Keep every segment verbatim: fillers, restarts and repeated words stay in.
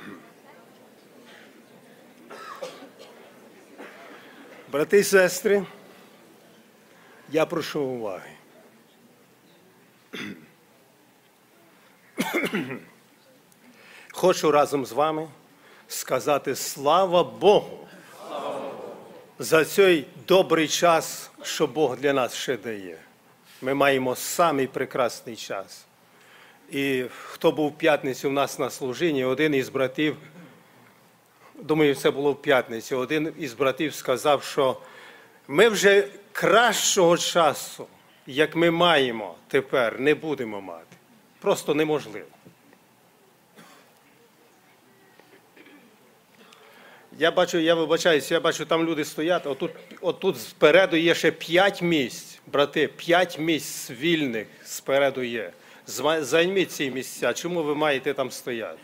Брати і сестри, я прошу уваги. Хочу разом з вами сказати слава Богу за цей добрий час, що Бог для нас ще дає. Ми маємо самий прекрасний час. І хто був в п'ятницю у нас на служінні, один із братів, думаю, це було в п'ятницю, один із братів сказав, що ми вже кращого часу, як ми маємо тепер, не будемо мати. Просто неможливо. Я бачу, я вибачаюся, я бачу, там люди стоять, отут, отут спереду є ще п'ять місць, брати, п'ять місць вільних спереду є. Займіть ці місця, чому ви маєте там стояти?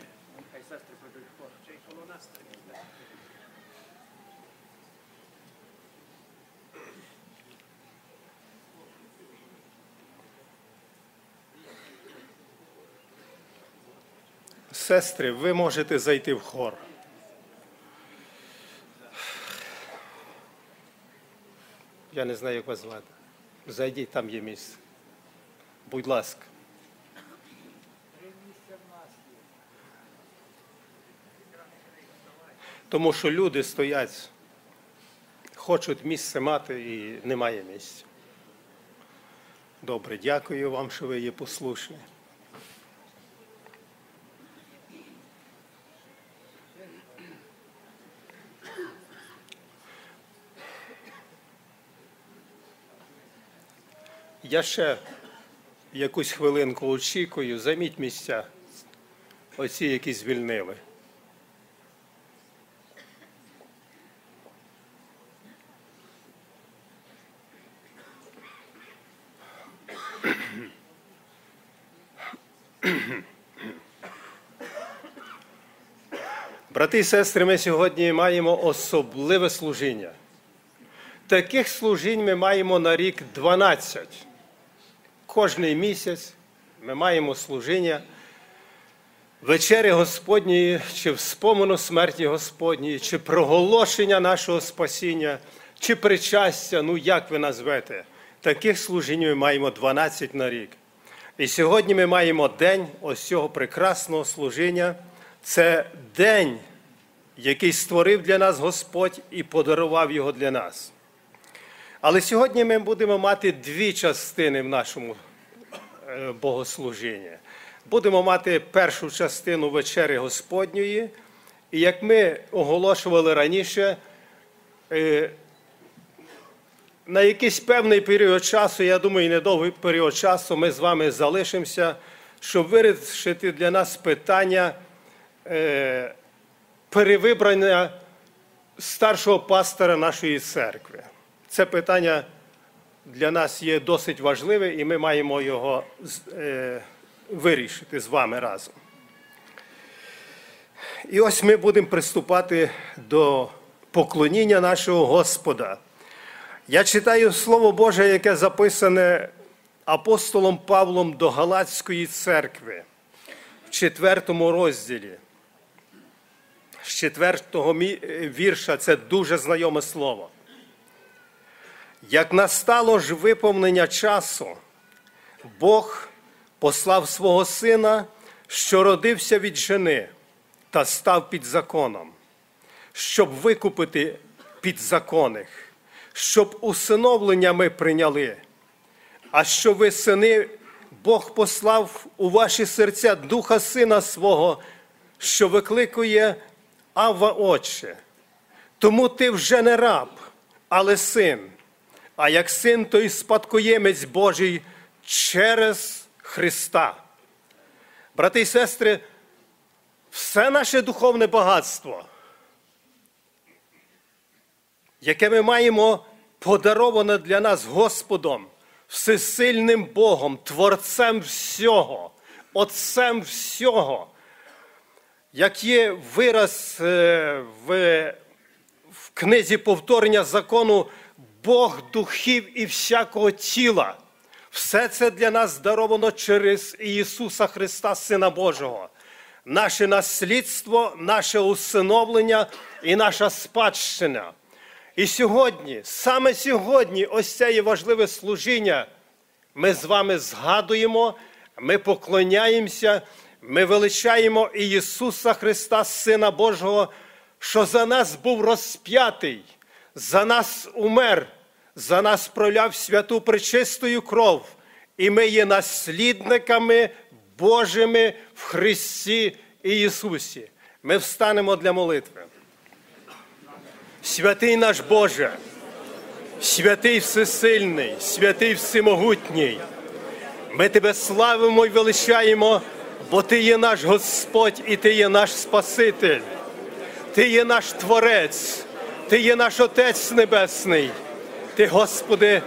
Сестри, ви можете зайти в хор. Я не знаю, як вас звати. Зайдіть, там є місце. Будь ласка. Тому що люди стоять, хочуть місце мати і немає місця. Добре, дякую вам, що ви є послушні. Я ще якусь хвилинку очікую, займіть місця, оці, які звільнили. Брати і сестри, ми сьогодні маємо особливе служіння. Таких служінь ми маємо на рік дванадцять. Кожний місяць ми маємо служіння вечері Господньої, чи вспомину смерті Господньої, чи проголошення нашого спасіння, чи причастя, ну як ви назвете. Таких служінь ми маємо дванадцять на рік. І сьогодні ми маємо день ось цього прекрасного служіння. Це день, який створив для нас Господь і подарував його для нас. Але сьогодні ми будемо мати дві частини в нашому богослужінні. Будемо мати першу частину вечері Господньої, і як ми оголошували раніше, на якийсь певний період часу, я думаю, недовгий період часу, ми з вами залишимося, щоб вирішити для нас питання перевибрання старшого пастора нашої церкви. Це питання для нас є досить важливе, і ми маємо його е, вирішити з вами разом. І ось ми будемо приступати до поклоніння нашого Господа. Я читаю Слово Боже, яке записане апостолом Павлом до Галатської церкви в четвертому розділі. З четвертого вірша, це дуже знайоме слово. Як настало ж виповнення часу, Бог послав свого Сина, що родився від жени та став під законом, щоб викупити підзаконних, щоб усиновлення ми прийняли. А що ви, сини, Бог послав у ваші серця Духа Сина Свого, що викликує Авва, Отче. Тому ти вже не раб, але син. А як син, то й спадкоємець Божий через Христа. Брати і сестри, все наше духовне багатство, яке ми маємо подароване для нас Господом, всесильним Богом, Творцем всього, Отцем всього, як є вираз в, в книзі повторення закону, Бог духів і всякого тіла. Все це для нас даровано через Ісуса Христа, Сина Божого. наше наслідство, наше усиновлення і наша спадщина. І сьогодні, саме сьогодні, ось це є важливе служіння. Ми з вами згадуємо, ми поклоняємося, ми величаємо Ісуса Христа, Сина Божого, що за нас був розп'ятий, за нас умер, за нас проляв святу пречистою кров. І ми є наслідниками Божими в Христі Ісусі. Ми встанемо для молитви. Святий наш Боже, святий всесильний, святий всемогутній, ми Тебе славимо і величаємо, бо Ти є наш Господь і Ти є наш Спаситель. Ти є наш Творець, Ти є наш Отець Небесний. Ти, Господи,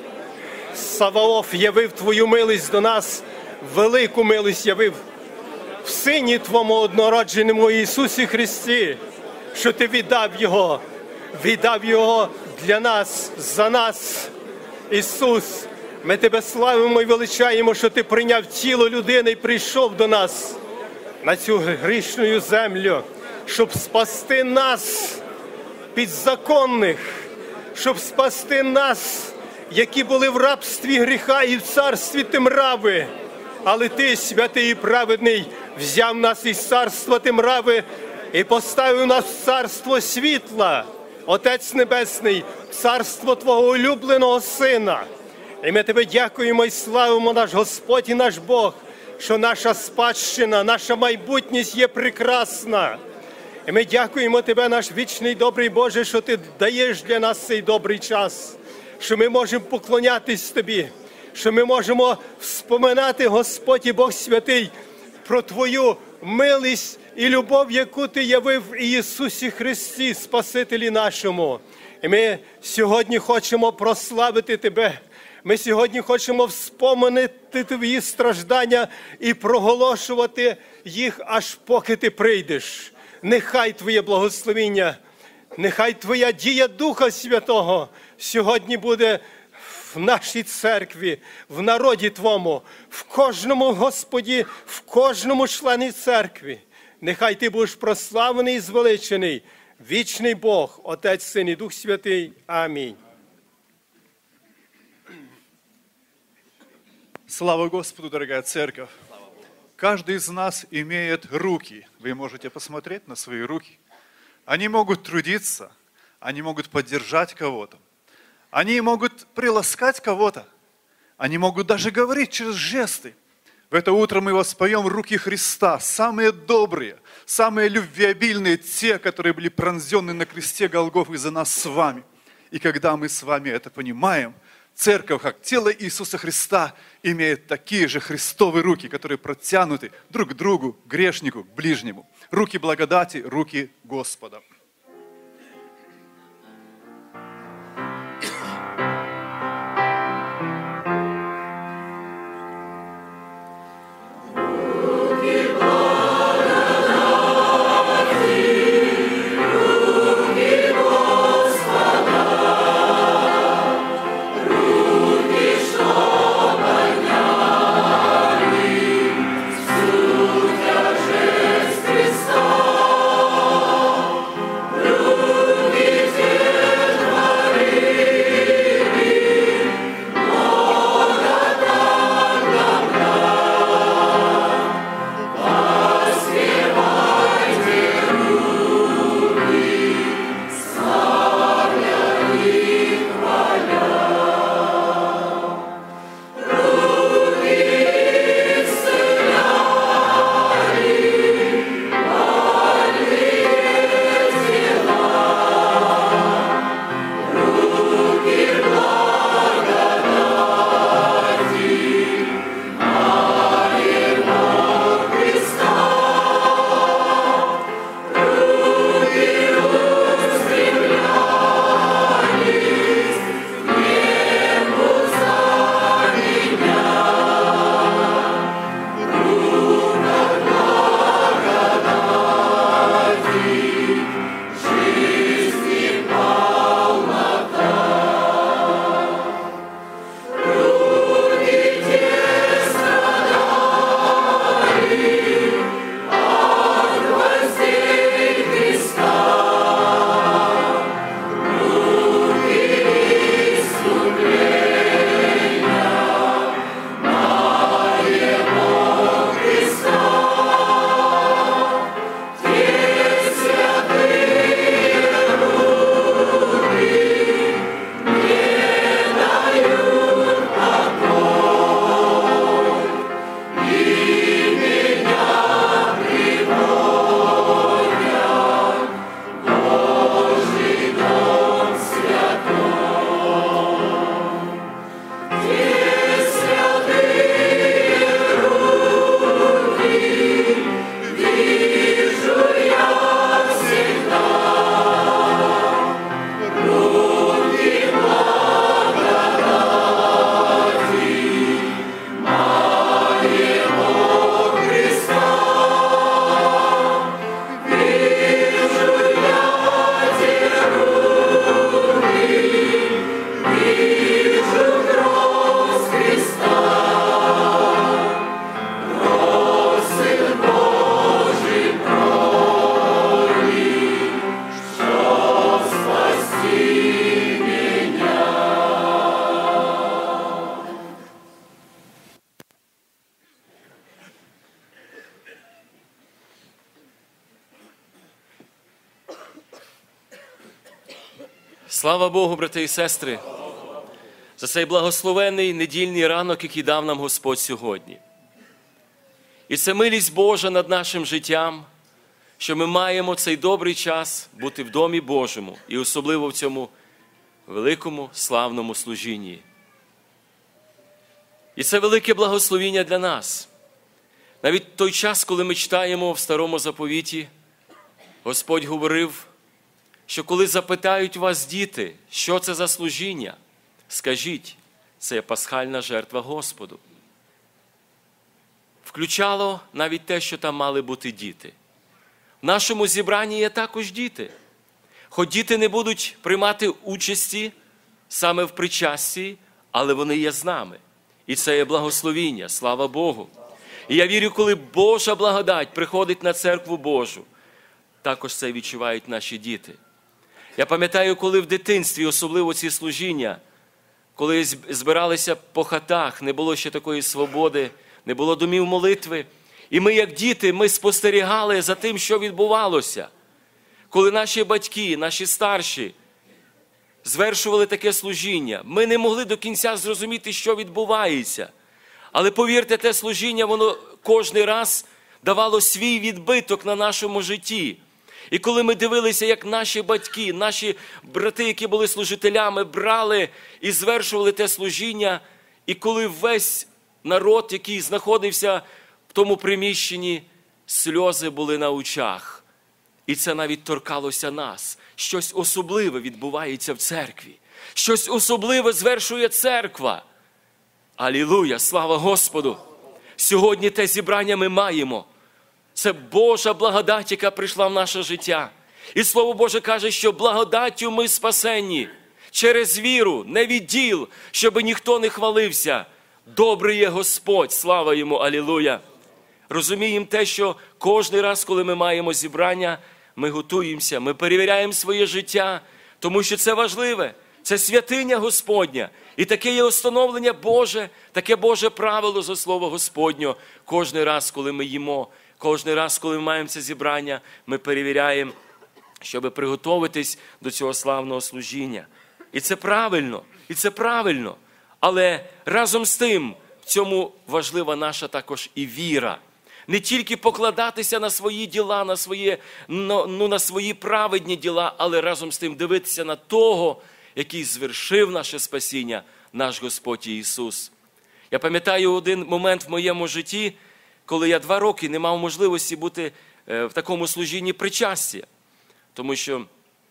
Саваоф, явив Твою милість до нас, велику милість явив в Сині Твому однородженому Ісусі Христі, що Ти віддав Його, віддав Його для нас, за нас. Ісус, ми Тебе славимо і величаємо, що Ти прийняв тіло людини і прийшов до нас на цю грішну землю, щоб спасти нас, підзаконних, щоб спасти нас, які були в рабстві гріха і в царстві темряви. Але Ти, святий і праведний, взяв нас із царства темряви і поставив нас в царство світла, Отець Небесний, царство Твого улюбленого Сина. І ми Тебе дякуємо і славимо, наш Господь і наш Бог, що наша спадщина, наша майбутність є прекрасна. І ми дякуємо Тебе, наш вічний добрий Боже, що Ти даєш для нас цей добрий час, що ми можемо поклонятись Тобі, що ми можемо вспоминати, Господь і Бог святий, про Твою милість і любов, яку Ти явив в Ісусі Христі, Спасителі нашому. І ми сьогодні хочемо прославити Тебе. Ми сьогодні хочемо вспомнити Твої страждання і проголошувати їх, аж поки Ти прийдеш. Нехай Твоє благословіння, нехай Твоя дія Духа Святого сьогодні буде в нашій церкві, в народі Твому, в кожному Господі, в кожному члені церкви. Нехай Ти будеш прославлений і звеличений, вічний Бог, Отець, Син і Дух Святий. Амінь. Слава Господу, дорогая церковь! Каждый из нас имеет руки. Вы можете посмотреть на свои руки. Они могут трудиться, они могут поддержать кого-то, они могут приласкать кого-то, они могут даже говорить через жесты. В это утро мы воспоем руки Христа, самые добрые, самые любвеобильные, те, которые были пронзены на кресте Голгофы за нас с вами. И когда мы с вами это понимаем, церковь, как тело Иисуса Христа, имеет такие же христовые руки, которые протянуты друг к другу, грешнику, к ближнему. Руки благодати, руки Господа. Слава Богу, брати і сестри, за цей благословений недільний ранок, який дав нам Господь сьогодні. І це милість Божа над нашим життям, що ми маємо цей добрий час бути в Домі Божому і особливо в цьому великому славному служінні. І це велике благословіння для нас. Навіть той час, коли ми читаємо в Старому Заповіті, Господь говорив, що коли запитають вас діти, що це за служіння, скажіть, це пасхальна жертва Господу. Включало навіть те, що там мали бути діти. В нашому зібранні є також діти. Хоч діти не будуть приймати участі саме в причасті, але вони є з нами. І це є благословіння, слава Богу. І я вірю, коли Божа благодать приходить на церкву Божу, також це відчувають наші діти. Я пам'ятаю, коли в дитинстві, особливо ці служіння, коли збиралися по хатах, не було ще такої свободи, не було домів молитви. І ми, як діти, ми спостерігали за тим, що відбувалося. Коли наші батьки, наші старші звершували таке служіння, ми не могли до кінця зрозуміти, що відбувається. Але повірте, те служіння, воно кожен раз давало свій відбиток на нашому житті. І коли ми дивилися, як наші батьки, наші брати, які були служителями, брали і звершували те служіння, і коли весь народ, який знаходився в тому приміщенні, сльози були на очах. І це навіть торкалося нас. Щось особливе відбувається в церкві. Щось особливе звершує церква. Алілуя! Слава Господу! Сьогодні те зібрання ми маємо. Це Божа благодать, яка прийшла в наше життя. І Слово Боже каже, що благодаттю ми спасенні. Через віру, не від діл, щоб ніхто не хвалився. Добрий є Господь, слава Йому, алілуя. Розуміємо те, що кожен раз, коли ми маємо зібрання, ми готуємося, ми перевіряємо своє життя, тому що це важливе. Це святиня Господня. І таке є установлення Боже, таке Боже правило за Слово Господнє. Кожен раз, коли ми їмо, кожен раз, коли ми маємо це зібрання, ми перевіряємо, щоб приготуватись до цього славного служіння. І це правильно, і це правильно. Але разом з тим, в цьому важлива наша також і віра. Не тільки покладатися на свої діла, на свої, ну, на свої праведні діла, але разом з тим дивитися на того, який звершив наше спасіння, наш Господь Ісус. Я пам'ятаю один момент в моєму житті, коли я два роки не мав можливості бути в такому служінні причастя. Тому що,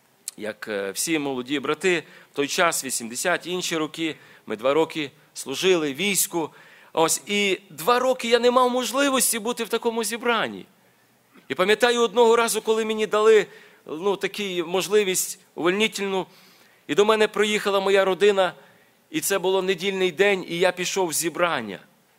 як всі молоді брати, в той час, вісімдесяті інші роки, ми два роки служили війську. Ось, і два роки я не мав можливості бути в такому зібранні. І пам'ятаю одного разу, коли мені дали ну, таку можливість увольнительну, і до мене приїхала моя родина, і це було недільний день, і я пішов в зібрання.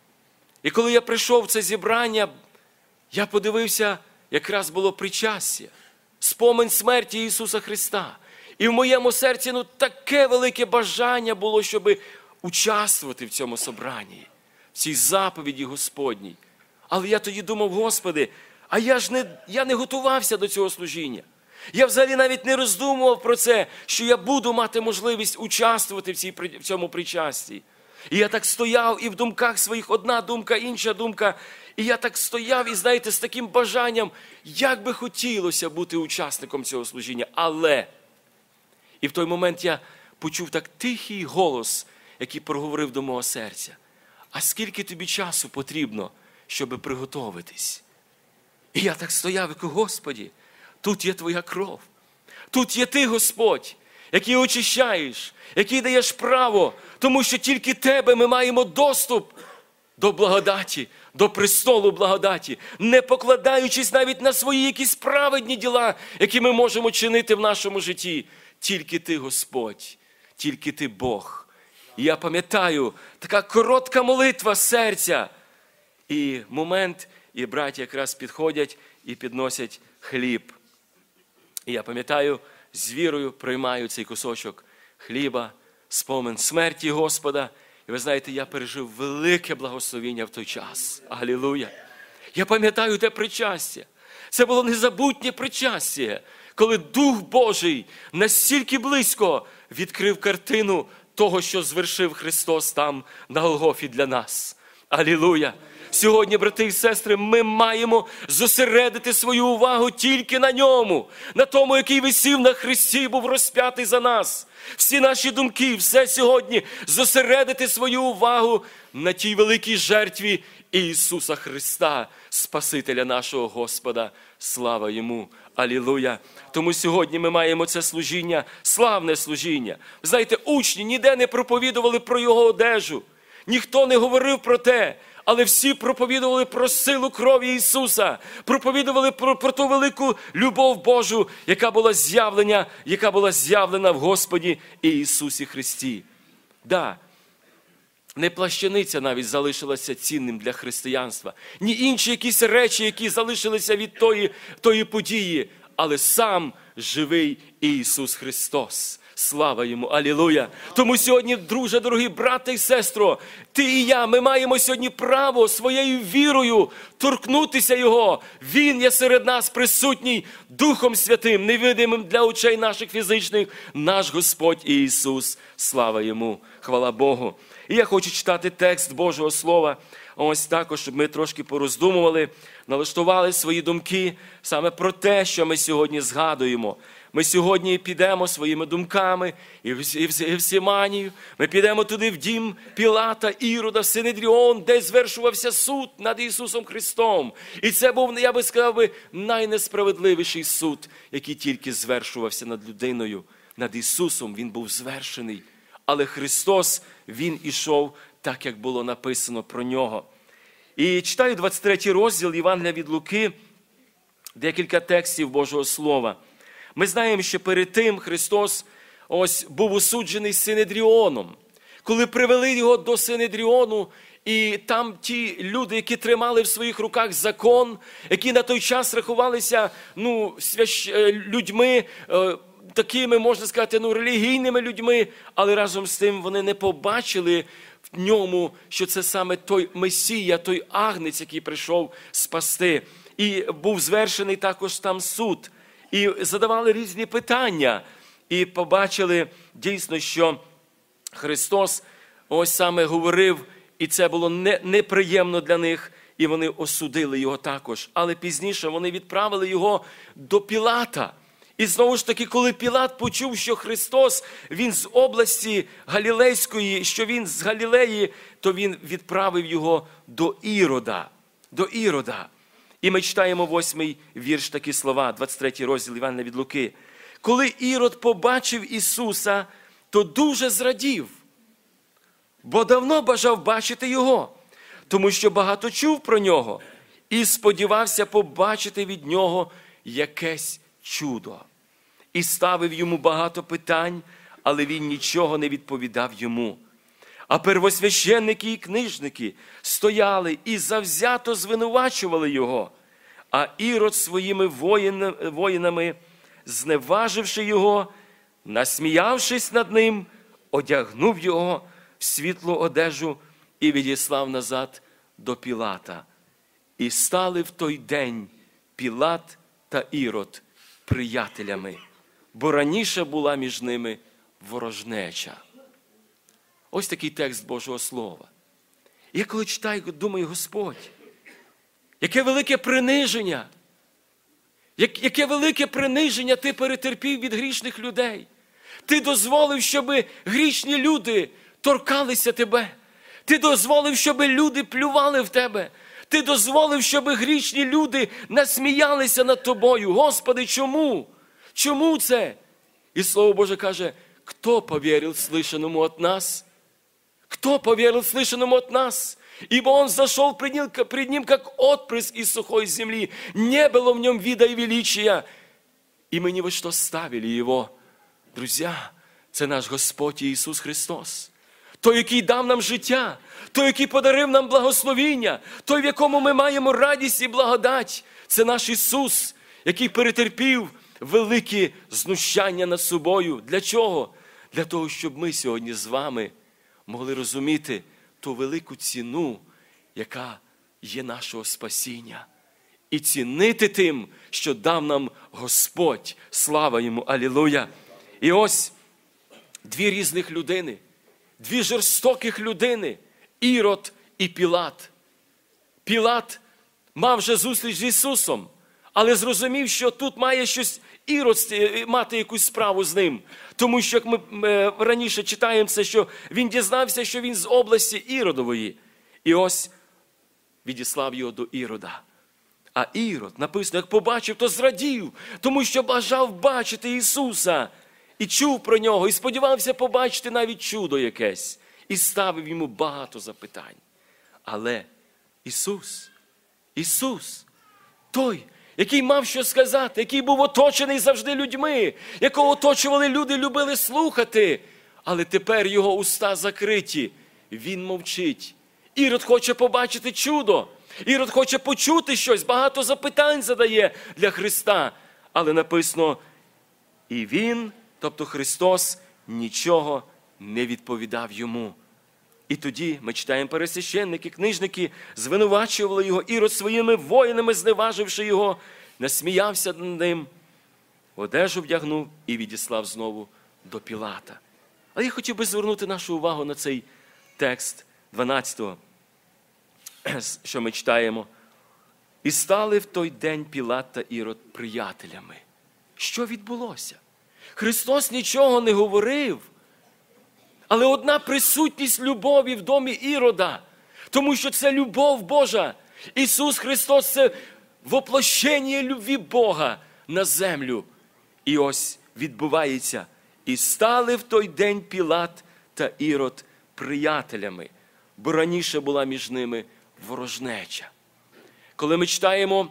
І коли я прийшов в це зібрання, я подивився, якраз було причастя, спомин смерті Ісуса Христа. І в моєму серці ну, таке велике бажання було, щоб участвувати в цьому собранні, в цій заповіді Господній. Але я тоді думав, Господи, а я ж не, я не готувався до цього служіння. Я взагалі навіть не роздумував про це, що я буду мати можливість участвувати в, цій, в цьому причасті. І я так стояв, і в думках своїх одна думка, інша думка. І я так стояв, і знаєте, з таким бажанням, як би хотілося бути учасником цього служіння. Але, і в той момент я почув так тихий голос, який проговорив до мого серця. А скільки тобі часу потрібно, щоб приготуватись? І я так стояв і кажу, Господи, тут є Твоя кров. Тут є Ти, Господь, який очищаєш, який даєш право, тому що тільки Тебе ми маємо доступ до благодаті, до престолу благодаті, не покладаючись навіть на свої якісь праведні діла, які ми можемо чинити в нашому житті. Тільки Ти, Господь, тільки Ти, Бог. І я пам'ятаю, така коротка молитва серця. І момент, і браті якраз підходять і підносять хліб. І я пам'ятаю, з вірою приймаю цей кусочок хліба, спомин смерті Господа. І ви знаєте, я пережив велике благословіння в той час. Алілуя! Я пам'ятаю те причастя. Це було незабутнє причастя, коли Дух Божий настільки близько відкрив картину того, що звершив Христос там на Голгофі для нас. Алілуя! Сьогодні, брати і сестри, ми маємо зосередити свою увагу тільки на ньому, на тому, який висів на хресті і був розп'ятий за нас. Всі наші думки, все сьогодні зосередити свою увагу на тій великій жертві Ісуса Христа, Спасителя нашого Господа. Слава Йому! Алілуя! Тому сьогодні ми маємо це служіння, славне служіння. Знаєте, учні ніде не проповідували про Його одежу, ніхто не говорив про те, але всі проповідували про силу крові Ісуса, проповідували про, про ту велику любов Божу, яка була з'явлена, яка була з'явлена в Господі Ісусі Христі. Да, не плащаниця навіть залишилася цінним для християнства, ні інші якісь речі, які залишилися від тої, тої події, але сам живий Ісус Христос. Слава Йому! Алілуя! Тому сьогодні, друже, дорогі брате і сестро, ти і я, ми маємо сьогодні право своєю вірою торкнутися Його. Він є серед нас присутній Духом Святим, невидимим для очей наших фізичних, наш Господь Ісус. Слава Йому! Хвала Богу! І я хочу читати текст Божого Слова, ось також, щоб ми трошки пороздумували, налаштували свої думки саме про те, що ми сьогодні згадуємо. Ми сьогодні підемо своїми думками і в, і в, і в Сіманію. Ми підемо туди в дім Пілата, Ірода, в Синедріон, де звершувався суд над Ісусом Христом. І це був, я би сказав, би, найнесправедливіший суд, який тільки звершувався над людиною. Над Ісусом Він був звершений. Але Христос, Він ішов так, як було написано про Нього. І читаю двадцять третій розділ Євангелія від Луки, декілька текстів Божого Слова. Ми знаємо, що перед тим Христос ось був осуджений Синедріоном. Коли привели його до Синедріону, і там ті люди, які тримали в своїх руках закон, які на той час рахувалися ну, свящ... людьми, е, такими, можна сказати, ну, релігійними людьми, але разом з тим вони не побачили в ньому, що це саме той Месія, той Агнець, який прийшов спасти. І був звершений також там суд. І задавали різні питання. І побачили дійсно, що Христос ось саме говорив, і це було не, неприємно для них, і вони осудили його також. Але пізніше вони відправили його до Пілата. І знову ж таки, коли Пілат почув, що Христос, він з області Галілейської, що він з Галілеї, то він відправив його до Ірода. До Ірода. І ми читаємо восьмий вірш, такі слова, двадцять третій розділ Євангелія від Луки. Коли Ірод побачив Ісуса, то дуже зрадів, бо давно бажав бачити Його, тому що багато чув про Нього і сподівався побачити від Нього якесь чудо. І ставив йому багато питань, але він нічого не відповідав йому. А первосвященники і книжники стояли і завзято звинувачували його. А Ірод своїми воїнами, зневаживши його, насміявшись над ним, одягнув його в світлу одежу і відіслав назад до Пілата. І стали в той день Пілат та Ірод приятелями, бо раніше була між ними ворожнеча. Ось такий текст Божого Слова. І я коли читаю, думаю, Господь, яке велике приниження, яке велике приниження ти перетерпів від грішних людей. Ти дозволив, щоб грішні люди торкалися тебе. Ти дозволив, щоб люди плювали в тебе. Ти дозволив, щоб грішні люди насміялися над тобою. Господи, чому? Чому це? І Слово Боже каже, хто повірив слышанному от нас? Кто поверил слышанному от нас? Ибо он зашел пред ним, пред ним как отпрыск из сухой земли. Не было в нем вида и величия. И мы ни во что ставили его. Друзья, це наш Господь Ісус Христос. Той, який дав нам життя. Той, який подарив нам благословіння. Той, в якому ми маємо радість і благодать. Це наш Ісус, який перетерпів великі знущання над собою. Для чого? Для того, щоб ми сьогодні з вами могли розуміти ту велику ціну, яка є нашого спасіння. і цінити тим, що дав нам Господь. Слава йому! Алілуя! І ось дві різних людини, дві жорстоких людини – Ірод і Пілат. Пілат мав вже зустріч з Ісусом, але зрозумів, що тут має щось Ірод мати якусь справу з ним. Тому що, як ми раніше читаємо це, що він дізнався, що він з області Іродової. І ось відіслав його до Ірода. А Ірод, написано, як побачив, то зрадів, тому що бажав бачити Ісуса. І чув про нього, і сподівався побачити навіть чудо якесь. І ставив йому багато запитань. Але Ісус, Ісус, той, який мав що сказати, який був оточений завжди людьми, якого оточували люди, любили слухати, але тепер його уста закриті, він мовчить. Ірод хоче побачити чудо, Ірод хоче почути щось, багато запитань задає для Христа, але написано, і він, тобто Христос, нічого не відповідав йому. І тоді ми читаємо, пересвященники, книжники звинувачували його, Ірод своїми воїнами, зневаживши його, насміявся над ним, одежу вдягнув і відіслав знову до Пілата. Але я хотів би звернути нашу увагу на цей текст дванадцятого, що ми читаємо. І стали в той день Пілат та Ірод приятелями. Що відбулося? Христос нічого не говорив, але одна присутність любові в домі Ірода, тому що це любов Божа. Ісус Христос – це воплощення любві Бога на землю. І ось відбувається. І стали в той день Пілат та Ірод приятелями, бо раніше була між ними ворожнеча. Коли ми читаємо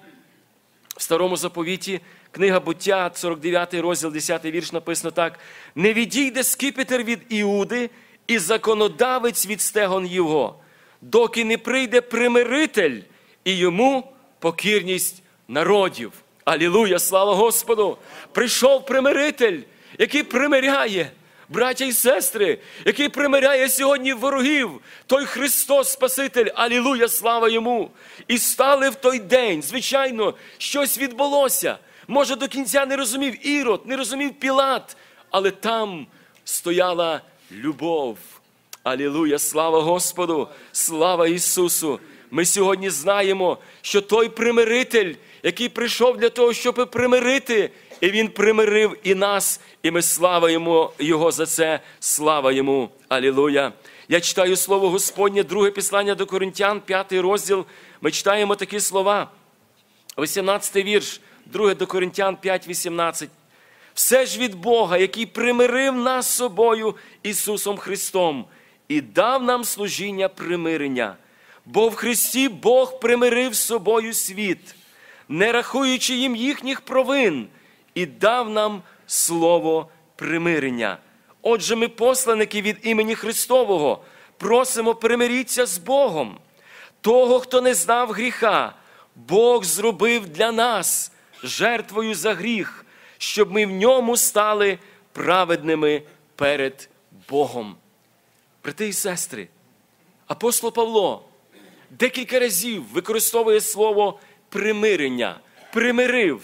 в Старому Заповіті, книга Буття, сорок дев'ятий розділ, десятий вірш, написано так. «Не відійде скипетр від Іуди і законодавець від стегон його, доки не прийде примиритель і йому покірність народів». Алілуя, слава Господу! Прийшов примиритель, який примиряє, браття і сестри, який примиряє сьогодні ворогів, той Христос Спаситель, алілуя, слава йому. І стали в той день, звичайно, щось відбулося. Може, до кінця не розумів Ірод, не розумів Пілат, але там стояла любов. Алілуя, слава Господу, слава Ісусу. Ми сьогодні знаємо, що той примиритель, який прийшов для того, щоб примирити, і Він примирив і нас, і ми славимо Його за це, слава Йому. Алілуя. Я читаю Слово Господнє, друге послання до Коринтян, п'ятий розділ. Ми читаємо такі слова. вісімнадцятий вірш, друге до Коринтян п'ять вісімнадцять. «Все ж від Бога, який примирив нас з собою Ісусом Христом і дав нам служіння примирення. Бо в Христі Бог примирив з собою світ, не рахуючи їм їхніх провин, і дав нам слово примирення. Отже, ми, посланники від імені Христового, просимо, примиріться з Богом. Того, хто не знав гріха, Бог зробив для нас жертвою за гріх, щоб ми в ньому стали праведними перед Богом». Брати і сестри, апостол Павло декілька разів використовує слово примирення. Примирив.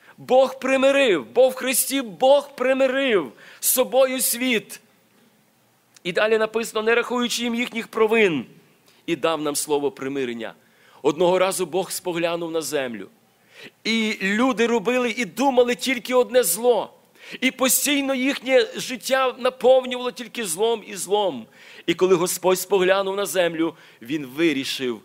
Бог примирив. Бо в Христі Бог примирив з собою світ. І далі написано, не рахуючи їм їхніх провин, і дав нам слово примирення. Одного разу Бог споглянув на землю. І люди робили і думали тільки одне зло. І постійно їхнє життя наповнювало тільки злом і злом. І коли Господь споглянув на землю, Він вирішив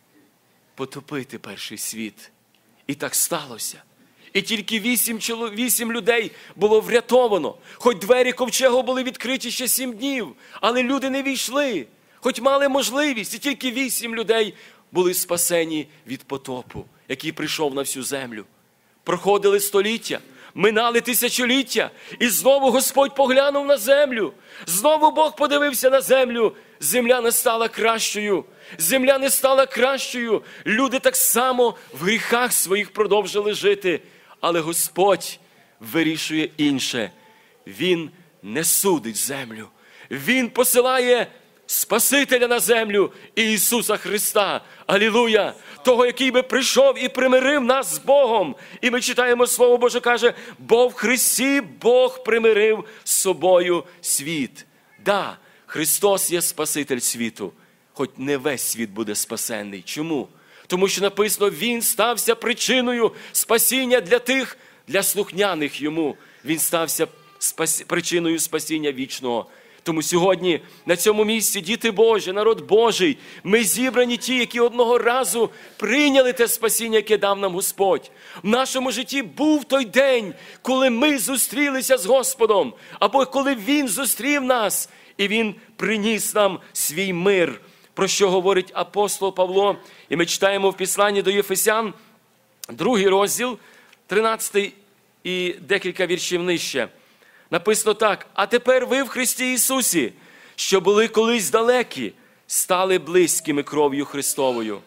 потопити перший світ. І так сталося. І тільки вісім, чолов... вісім людей було врятовано. Хоч двері ковчегу були відкриті ще сім днів, але люди не війшли. Хоч мали можливість, і тільки вісім людей були спасені від потопу, який прийшов на всю землю. Проходили століття, минали тисячоліття, і знову Господь поглянув на землю. Знову Бог подивився на землю. Земля не стала кращою. Земля не стала кращою. Люди так само в гріхах своїх продовжили жити. Але Господь вирішує інше. Він не судить землю. Він посилає Спасителя на землю Ісуса Христа. Алілуя! Того, який би прийшов і примирив нас з Богом. І ми читаємо, Слово Боже каже, бо в Христі Бог примирив з собою світ. Да, Христос є Спаситель світу, хоч не весь світ буде спасенний. Чому? Тому що написано, Він стався причиною спасіння для тих, для слухняних Йому. Він стався спас... причиною спасіння вічного. Тому сьогодні на цьому місці, діти Божі, народ Божий, ми зібрані ті, які одного разу прийняли те спасіння, яке дав нам Господь. В нашому житті був той день, коли ми зустрілися з Господом, або коли Він зустрів нас, і Він приніс нам свій мир, про що говорить апостол Павло. І ми читаємо в Післанні до Єфесян, другий розділ, тринадцятий і декілька віршів нижче. Написано так: «А тепер ви в Христі Ісусі, що були колись далекі, стали близькими кров'ю Христовою.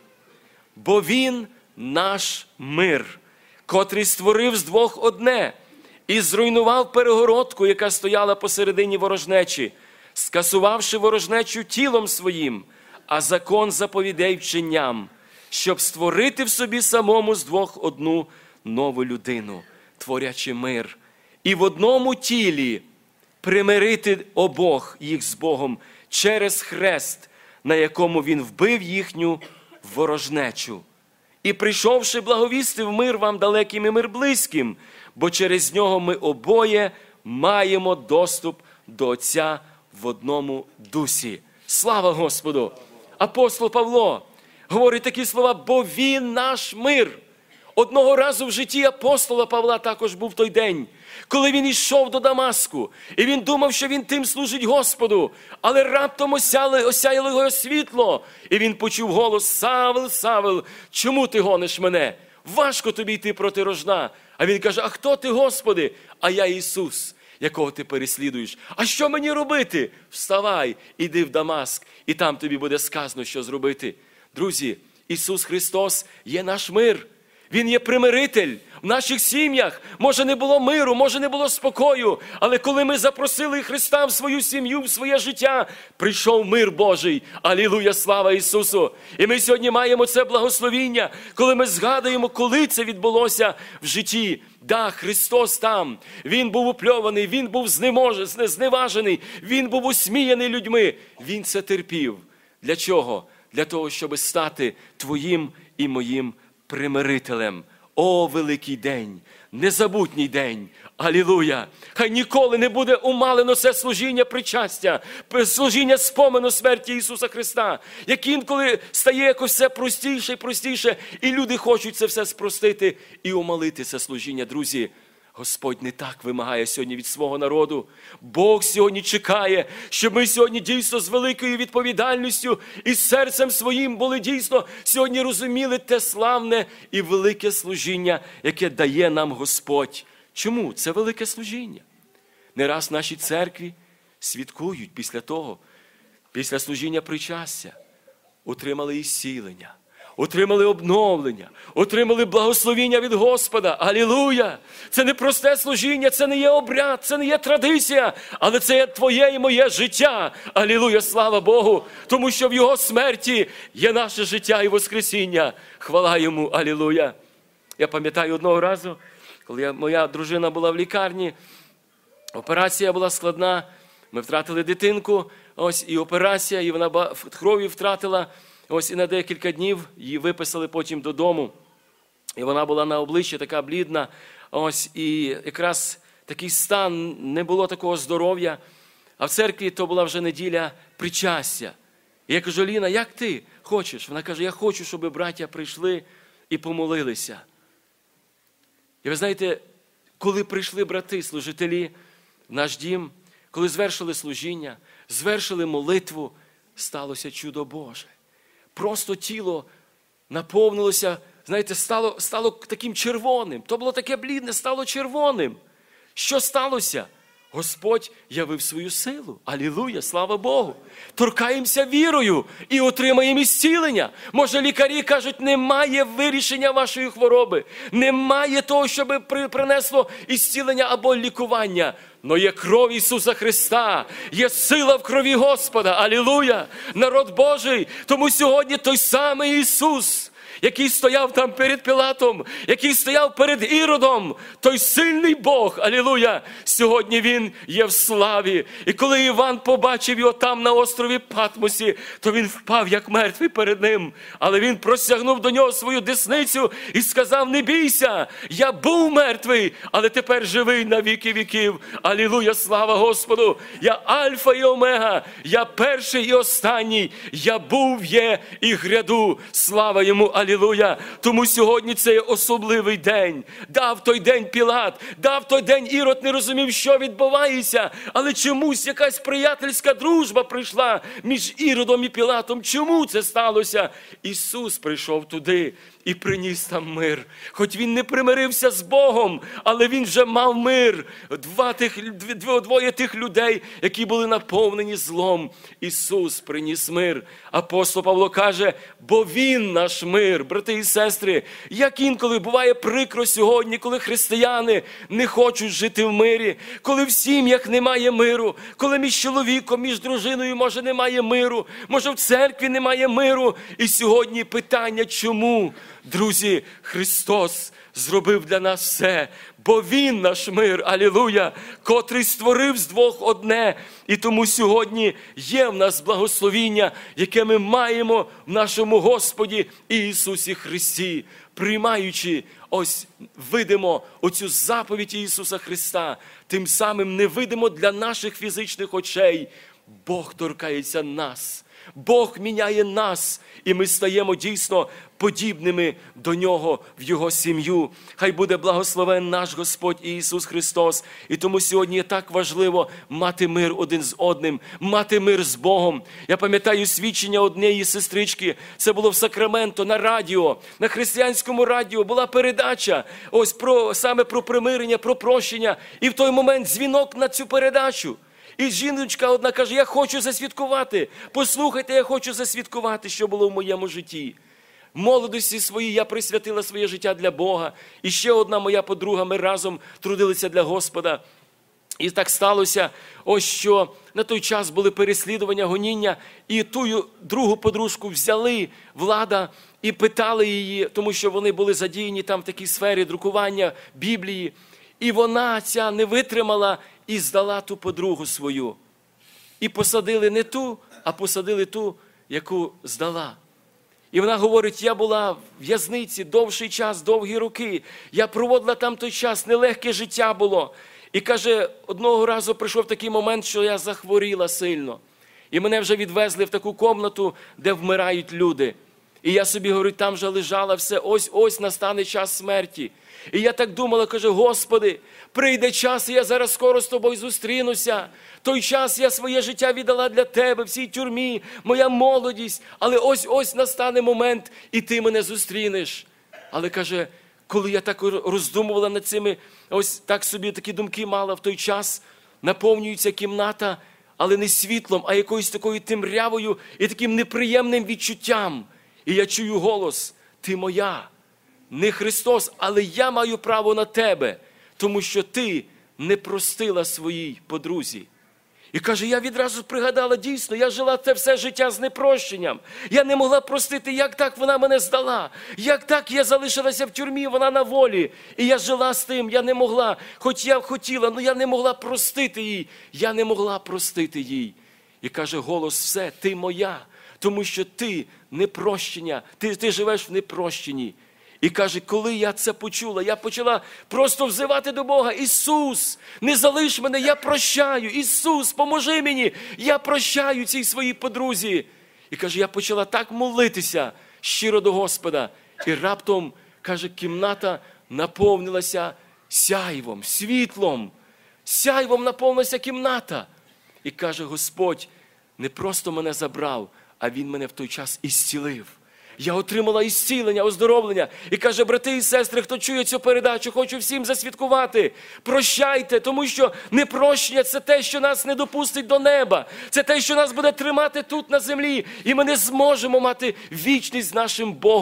Бо Він наш мир, котрий створив з двох одне, і зруйнував перегородку, яка стояла посередині ворожнечі, скасувавши ворожнечу тілом своїм, а закон заповідей вченням, щоб створити в собі самому з двох одну нову людину, творячи мир, і в одному тілі примирити обох їх з Богом через хрест, на якому Він вбив їхню ворожнечу. І прийшовши, благовістив мир вам далеким і мир близьким, бо через нього ми обоє маємо доступ до Отця в одному дусі». Слава Господу! Апостол Павло говорить такі слова: «Бо Він наш мир». Одного разу в житті апостола Павла також був той день, коли він йшов до Дамаску, і він думав, що він тим служить Господу, але раптом осяяло, осяяло його світло, і він почув голос: «Савл, Савл, чому ти гониш мене? Важко тобі йти проти рожна». А він каже: «А хто ти, Господи?» «А я Ісус, якого ти переслідуєш». «А що мені робити?» «Вставай, іди в Дамаск, і там тобі буде сказано, що зробити». Друзі, Ісус Христос є наш мир. Він є примиритель. В наших сім'ях, може, не було миру, може, не було спокою, але коли ми запросили Христа в свою сім'ю, в своє життя, прийшов мир Божий. Алілуя, слава Ісусу! І ми сьогодні маємо це благословіння, коли ми згадуємо, коли це відбулося в житті. Да, Христос там, Він був упльований, Він був зневажений, Він був усміяний людьми. Він це терпів. Для чого? Для того, щоб стати твоїм і моїм примирителем. О, великий день, незабутній день. Алілуя! Хай ніколи не буде умалено це служіння причастя, служіння спомену смерті Ісуса Христа, як інколи стає якось все простіше і простіше, і люди хочуть це все спростити і умалити це служіння. Друзі, Господь не так вимагає сьогодні від свого народу. Бог сьогодні чекає, щоб ми сьогодні дійсно з великою відповідальністю і серцем своїм були дійсно сьогодні розуміли те славне і велике служіння, яке дає нам Господь. Чому? Це велике служіння. Не раз в нашій церкві свідкують після того, після служіння причастя, отримали ісцілення, отримали обновлення, отримали благословіння від Господа. Алілуя! Це не просте служіння, це не є обряд, це не є традиція, але це є твоє і моє життя. Алілуя, слава Богу! Тому що в Його смерті є наше життя і воскресіння. Хвала Йому, алілуя! Я пам'ятаю одного разу, коли я, моя дружина була в лікарні, операція була складна, ми втратили дитинку, ось і операція, і вона крові втратила. Ось і на декілька днів її виписали потім додому. І вона була на обличчі така блідна. Ось і якраз такий стан, не було такого здоров'я. А в церкві то була вже неділя причастя. І я кажу: «Ліна, як ти хочеш?» Вона каже: «Я хочу, щоб браття прийшли і помолилися». І ви знаєте, коли прийшли брати, служителі в наш дім, коли звершили служіння, звершили молитву, сталося чудо Боже. Просто тіло наповнилося, знаєте, стало, стало таким червоним. То було таке блідне, стало червоним. Що сталося? Господь явив свою силу. Алілуя, слава Богу. Торкаємося вірою і отримаємо ісцілення. Може, лікарі кажуть: немає вирішення вашої хвороби. Немає того, щоб принесло ісцілення або лікування. Но є кров Ісуса Христа, є сила в крові Господа. Алілуя! Народ Божий, тому сьогодні той самий Ісус, який стояв там перед Пілатом, який стояв перед Іродом, той сильний Бог, алілуя, сьогодні Він є в славі. І коли Іван побачив його там на острові Патмосі, то він впав як мертвий перед ним. Але він простягнув до нього свою десницю і сказав: не бійся, я був мертвий, але тепер живий на віки віків. Алілуя, слава Господу! Я Альфа і Омега, я перший і останній, я був, є і гряду. Слава Йому, алілуя! Алілуя! Тому сьогодні це є особливий день. Дав той день Пілат, дав той день Ірод, не розумів, що відбувається, але чомусь якась приятельська дружба прийшла між Іродом і Пілатом. Чому це сталося? Ісус прийшов туди і приніс там мир. Хоч він не примирився з Богом, але він вже мав мир. Два тих, двоє тих людей, які були наповнені злом. Ісус приніс мир. Апостол Павло каже: бо Він наш мир. Брати і сестри, як інколи буває прикро сьогодні, коли християни не хочуть жити в мирі, коли в сім'ях немає миру, коли між чоловіком, між дружиною, може, немає миру, може, в церкві немає миру. І сьогодні питання: чому? Друзі, Христос зробив для нас все, бо Він наш мир, алілуя, котрий створив з двох одне. І тому сьогодні є в нас благословіння, яке ми маємо в нашому Господі Ісусі Христі. Приймаючи, ось видимо оцю заповідь Ісуса Христа, тим самим не видимо для наших фізичних очей. Бог торкається нас. Бог міняє нас, і ми стаємо дійсно подібними до Нього, в Його сім'ю. Хай буде благословен наш Господь Ісус Христос. І тому сьогодні є так важливо мати мир один з одним, мати мир з Богом. Я пам'ятаю свідчення однієї сестрички, це було в Сакраменто, на радіо, на християнському радіо була передача, ось про, саме про примирення, про прощення. І в той момент дзвінок на цю передачу. І жіночка одна каже: я хочу засвідкувати. Послухайте, я хочу засвідкувати, що було в моєму житті. В молодості своїй я присвятила своє життя для Бога. І ще одна моя подруга, ми разом трудилися для Господа. І так сталося, ось що на той час були переслідування, гоніння, і ту другу подружку взяли влада і питали її, тому що вони були задіяні там в такій сфері друкування Біблії. І вона ця не витримала і здала ту подругу свою. І посадили не ту, а посадили ту, яку здала. І вона говорить: я була в в'язниці довший час, довгі роки. Я проводила там той час, нелегке життя було. І каже, одного разу прийшов такий момент, що я захворіла сильно. І мене вже відвезли в таку кімнату, де вмирають люди. І я собі, говорю, там вже лежала все, ось-ось настане час смерті. І я так думала, каже: Господи, прийде час, і я зараз скоро з Тобою зустрінуся. Той час я своє життя віддала для Тебе, в цій тюрмі, моя молодість. Але ось-ось настане момент, і Ти мене зустрінеш. Але, каже, коли я так роздумувала над цими, ось так собі такі думки мала в той час, наповнюється кімната, але не світлом, а якоюсь такою темрявою і таким неприємним відчуттям. І я чую голос: ти моя. Не Христос, але я маю право на тебе, тому що ти не простила своїй подрузі. І каже, я відразу пригадала, дійсно, я жила це все життя з непрощенням. Я не могла простити, як так вона мене здала, як так я залишилася в тюрмі, вона на волі. І я жила з тим, я не могла, хоч я хотіла, але я не могла простити їй. Я не могла простити їй. І каже голос: все, ти моя, тому що ти непрощення, ти, ти живеш в непрощенні. І каже, коли я це почула, я почала просто взивати до Бога: Ісус, не залиш мене, я прощаю. Ісус, поможи мені, я прощаю цій своїй подрузі. І каже, я почала так молитися щиро до Господа. І раптом, каже, кімната наповнилася сяйвом, світлом. Сяйвом наповнилася кімната. І каже, Господь не просто мене забрав, а Він мене в той час ісцілив. Я отримала ісцілення, оздоровлення. І каже, брати і сестри, хто чує цю передачу, хочу всім засвідкувати. Прощайте, тому що непрощення – це те, що нас не допустить до неба. Це те, що нас буде тримати тут на землі. І ми не зможемо мати вічність з нашим Богом.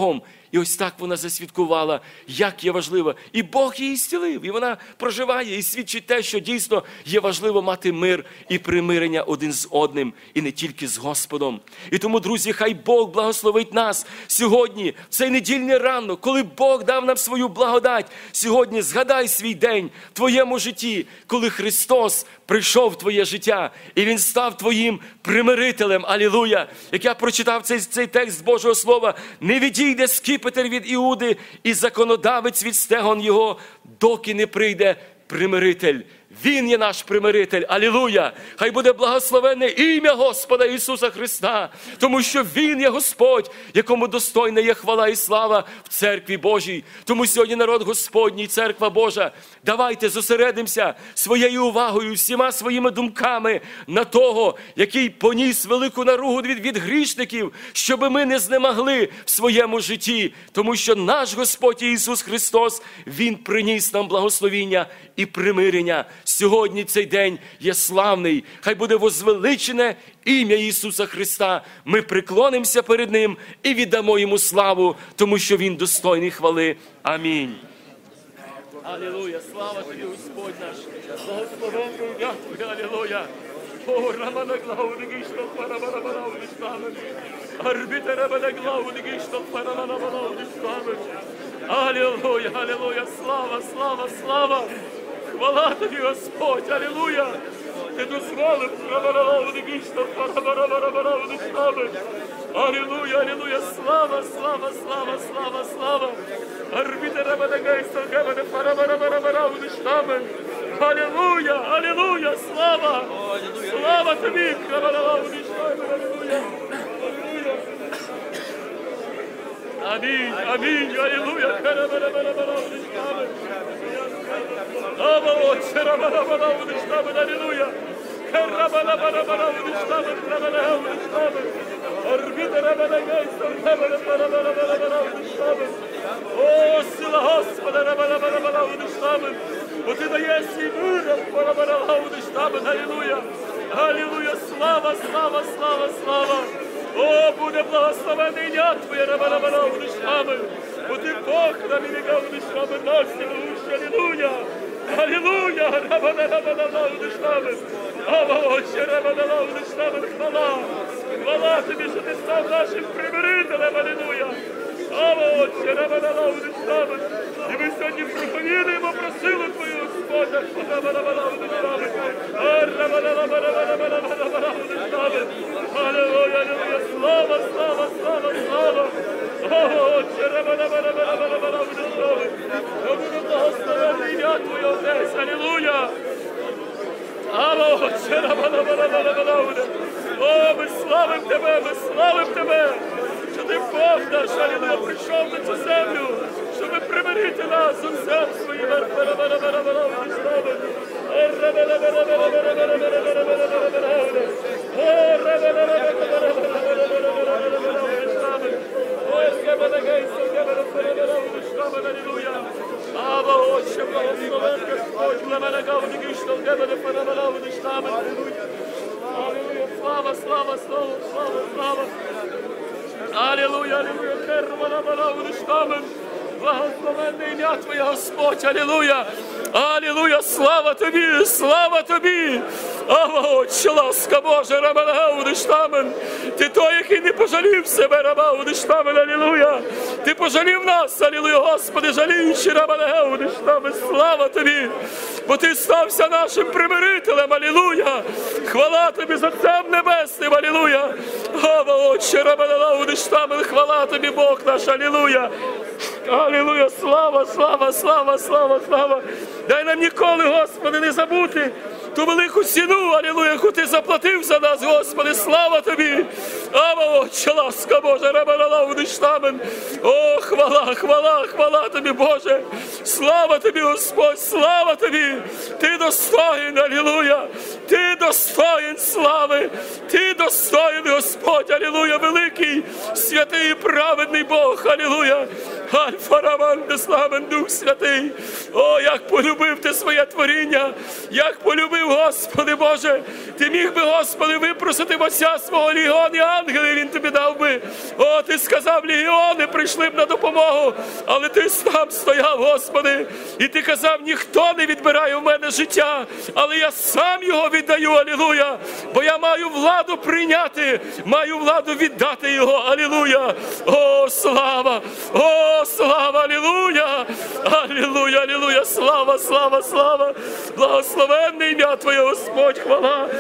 І ось так вона засвідкувала, як є важливо. І Бог її зцілив, і вона проживає, і свідчить те, що дійсно є важливо мати мир і примирення один з одним, і не тільки з Господом. І тому, друзі, хай Бог благословить нас сьогодні, в цей недільний ранок, коли Бог дав нам свою благодать. Сьогодні згадай свій день в твоєму житті, коли Христос прийшов в твоє життя, і Він став твоїм примирителем. Алілуя! Як я прочитав цей, цей текст з Божого Слова, не відійде скипетр від Іуди і законодавець від стегон його, доки не прийде примиритель. Він є наш примиритель. Алілуя! Хай буде благословенне ім'я Господа Ісуса Христа, тому що Він є Господь, якому достойна є хвала і слава в Церкві Божій. Тому сьогодні народ Господній, Церква Божа, давайте зосередимося своєю увагою, всіма своїми думками на того, який поніс велику наругу від, від грішників, щоби ми не знемогли в своєму житті, тому що наш Господь Ісус Христос, Він приніс нам благословіння і примирення. Сьогодні цей день є славний. Хай буде возвеличене ім'я Ісуса Христа. Ми приклонимося перед Ним і віддамо Йому славу, тому що Він достойний хвали. Амінь. Алілуя! Слава Тобі, Господь наш! Благословенний ім'я Твоє! Алілуя! О, рамана главу дигишто, парабарабарау дистамен. Арбіте рамана главу дигишто, парабарабарау дистамен. Алілуя! Алілуя! Слава! Слава! Слава! Хвала Тобі, Господь, алілуя! Ти дозволив, алілуя, алілуя, слава, слава, слава, слава, слава! Алілуя, алілуя, слава! Слава Тобі! Алілуя! Амінь, амінь, алілуя! Ава Отче, рабана-бана, удиштамен, алілуя! Рабана-бана-бана, удиштамен, рабана-бана, удиштамен! Орбіта рабана-гайста, рабана-бана-бана, удиштамен! О, сила Господа, рабана-бана, удиштамен! Бо Ти даєш свій мир, рабана-бана, удиштамен, алілуя! Алілуя, слава, слава, слава, слава! О, буде благословене ім'я Твоє, рабана-бана, удиштамен! Бо Ти Бог, рабана-бана, удиштамен, наш силующий, алілуя! Алілуя! Рабана-бана, удиштамен! Ава Отче, рабана-бана, удиштамен, хвала! Хвала Тобі, що Ти став нашим примирителем, алілуя! Ава Отче, рабана-бана, удиштамен! І ми сьогодні проповідуємо про силу Твою, Господа! Рабана-бана, удиштамен! Рабана-бана, удиштамен! Алілуя, алілуя! Слава, слава, слава, слава! Ава Отче, рабана-бана, удиштамен! Да буде благословенне ім'я Твоє, Отець! Алілуя! Ава Отче, рабана-бана, о, ми славим Тебе, ми славим Тебе, що Ти Бог наш, алілуя, прийшов на цю землю, щоб примирити нас з Отцем Своїм. Ава Отче, благословен Господь, лемена гавди гишто, гебеде фанамана удиштамен, алілуя. Алілуя, слава, слава, слава, слава, слава. Алілуя, алілуя, кермана удиштамен. Благословенне ім'я Твоє, Господь, алілуя. Алілуя, слава Тобі, слава Тобі. Ава Отче, ласка Божа, рабана удиштамен. Ти той, який не пожалів себе, раба удиштамен, алілуя. Ти пожалів нас, алілуя, Господи, жаліючи, рабана удиштамен. Слава Тобі, бо Ти стався нашим примирителем, алілуя. Хвала Тобі з Отцем Небесним, алілуя. Ава Отче, рабана удиштамен, хвала Тобі, Бог наш, алілуя. Алілуя, слава, слава, слава, слава, слава. Дай нам ніколи, Господи, не забути ту велику ціну, алілуя, яку Ти заплатив за нас, Господи, слава Тобі. Ава Отче, ласка Божа, рабана удиштамен. О, хвала, хвала, хвала Тобі, Боже. Слава Тобі, Господь, слава Тобі. Ти достоїн, алілуя. Ти достоїн слави. Ти достоїн, Господь, алілуя, великий, святий і праведний Бог, алілуя. Альфа-раман, славен Дух Святий. О, як полюбив ти своє творіння, як полюбив, Господи Боже. Ти міг би, Господи, випросити в Отця свого легіон і ангелів він тобі дав би. О, ти сказав, легіони прийшли б на допомогу, але ти сам стояв, Господи. І ти казав, ніхто не відбирає в мене життя, але я сам його віддаю, алілуя. Бо я маю владу прийняти, маю владу віддати його, алілуя. О, слава, о, слава, алілуя, алілуя, алілуя, слава, слава, слава. Благословенне ім'я Твоє, Господь, хвала.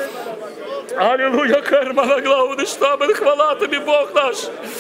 Алілуя, кермана главу штабен, хвала тобі, Бог наш.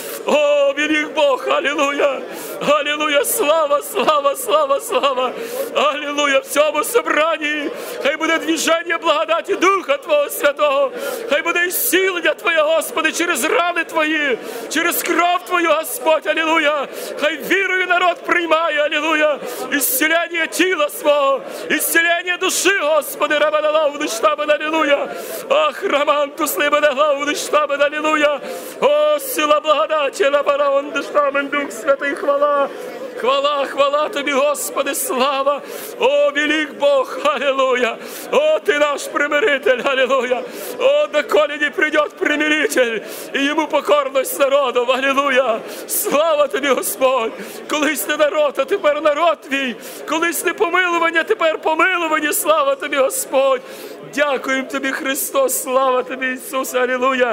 О, велик Бог, алілуя, алілуя, слава, слава, слава, слава. Алілуя, в цьому собранні хай буде движення благодаті Духа Твого Святого. Хай буде ісцілення Твоє, Господи, через рани Твої, через кров Твою, Господь, алілуя. Хай вірою народ приймає, алілуя, ісцілення тіла свого, ісцілення душі, Господи, рабана главу штабен, алілуя. Ах, раман туслибена главу штабен, алілуя. О, сила благодаті, рабана штабен, Дух Святий, хвала. Хвала, хвала тобі, Господи, слава! О, велик Бог, аллилуйя! О, ти наш примиритель, аллилуйя! О, доколе не придет примиритель, і йому покорність народу, аллилуйя! Слава тобі, Господь! Колись не народ, а тепер народ твій! Колись не помилування, тепер помилування! Слава тобі, Господь! Дякуємо тобі, Христос! Слава тобі, Ісус, аллилуйя!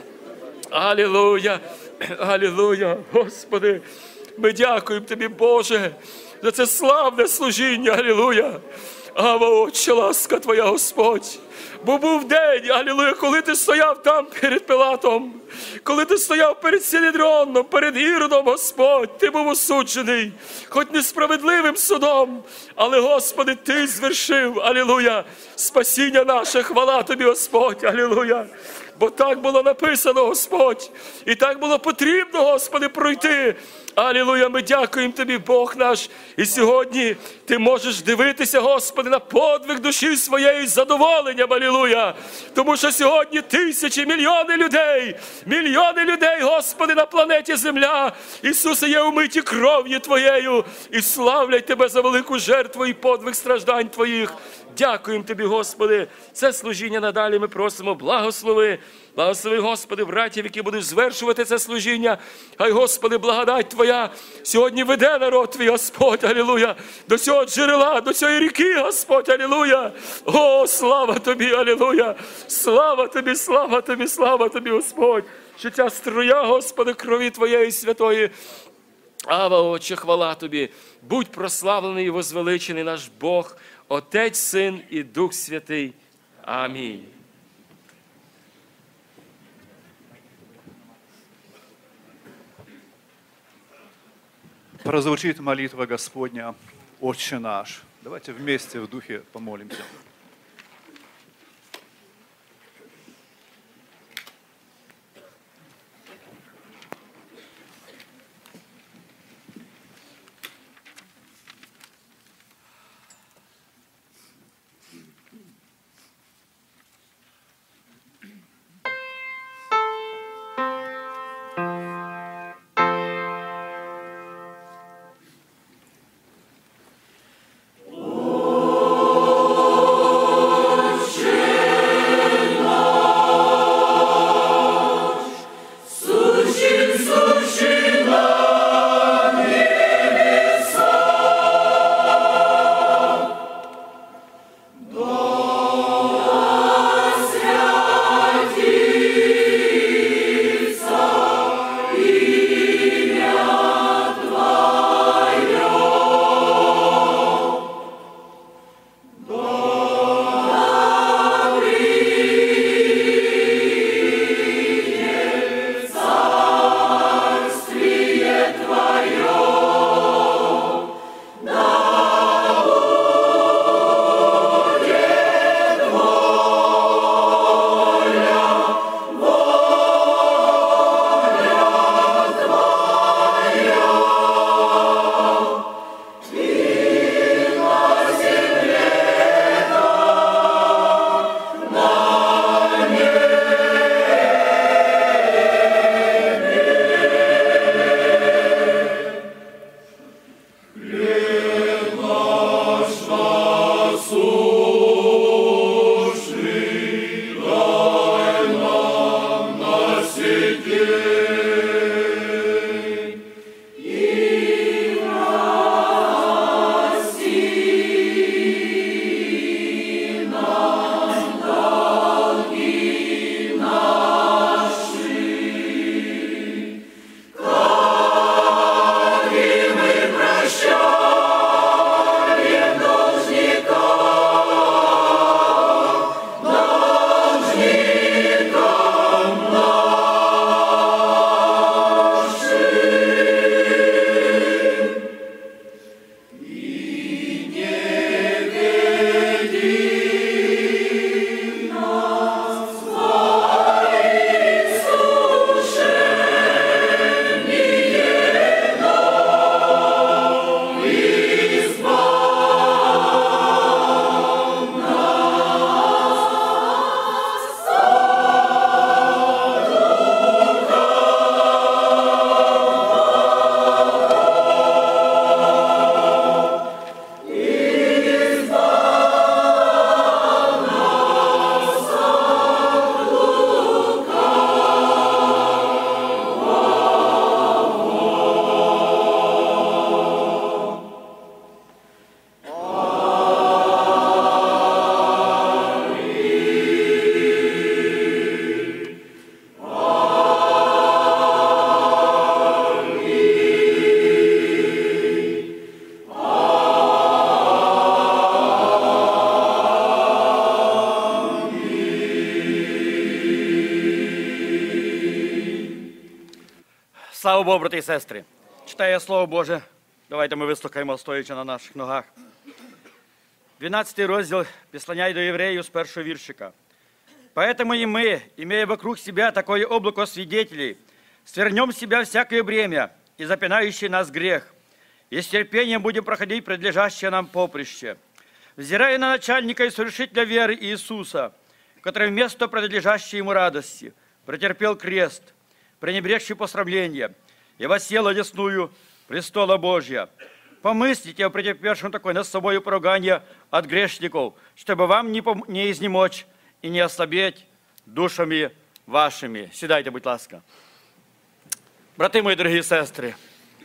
Аллилуйя! Аллилуйя! Господи! Ми дякуємо тобі, Боже, за це славне служіння, алілуя. Ава, Отче, ласка Твоя, Господь. Бо був день, алілуя, коли ти стояв там перед Пилатом, коли ти стояв перед Синедроном, перед Іродом, Господь, ти був осуджений, хоч несправедливим судом, але, Господи, ти звершив, алілуя, спасіння наше, хвала тобі, Господь, алілуя. Бо так було написано, Господь, і так було потрібно, Господи, пройти. Алілуя, ми дякуємо тобі, Бог наш. І сьогодні ти можеш дивитися, Господи, на подвиг душі своєї з задоволенням, алілуя. Тому що сьогодні тисячі, мільйони людей, мільйони людей, Господи, на планеті Земля, Ісусе, є умиті кров'ю Твоєю і славлять Тебе за велику жертву і подвиг страждань Твоїх. Дякуємо тобі, Господи, це служіння надалі ми просимо, благослови. Благослови, Господи, братів, які будуть звершувати це служіння. Хай, Господи, благодать Твоя сьогодні веде народ Твій, Господь, алілуя, до цього джерела, до цієї ріки, Господь, алілуя. О, слава Тобі, алілуя. Слава Тобі, слава Тобі, слава Тобі, Господь, що ця струя, Господи, крові Твоєї святої. Ава, Отче, хвала Тобі. Будь прославлений і возвеличений наш Бог, Отець, Син і Дух Святий. Амінь. Прозвучит молитва Господня, Отче наш. Давайте вместе в духе помолимся. Oh Слава Богу, брати і сестри! Читає Слово Боже. Давайте ми вислухаємо, стоячи на наших ногах. двенадцатый розділ Післання до Євреїв з першого віршика. «Поэтому и мы, имея вокруг себя такое облако свидетелей, свернем с себя всякое бремя и запинающий нас грех, и с терпением будем проходить предлежащее нам поприще, взирая на начальника и совершителя веры Иисуса, который вместо предлежащей ему радости претерпел крест, пренебрегший посрамление, и воссел одесную престола Божия. Помыслите о претерпевшем такое над собой поругание от грешников, чтобы вам не, пом- не изнемочь и не ослабеть душами вашими». Сідайте, будь ласка. Брати мої, дорогі сестри,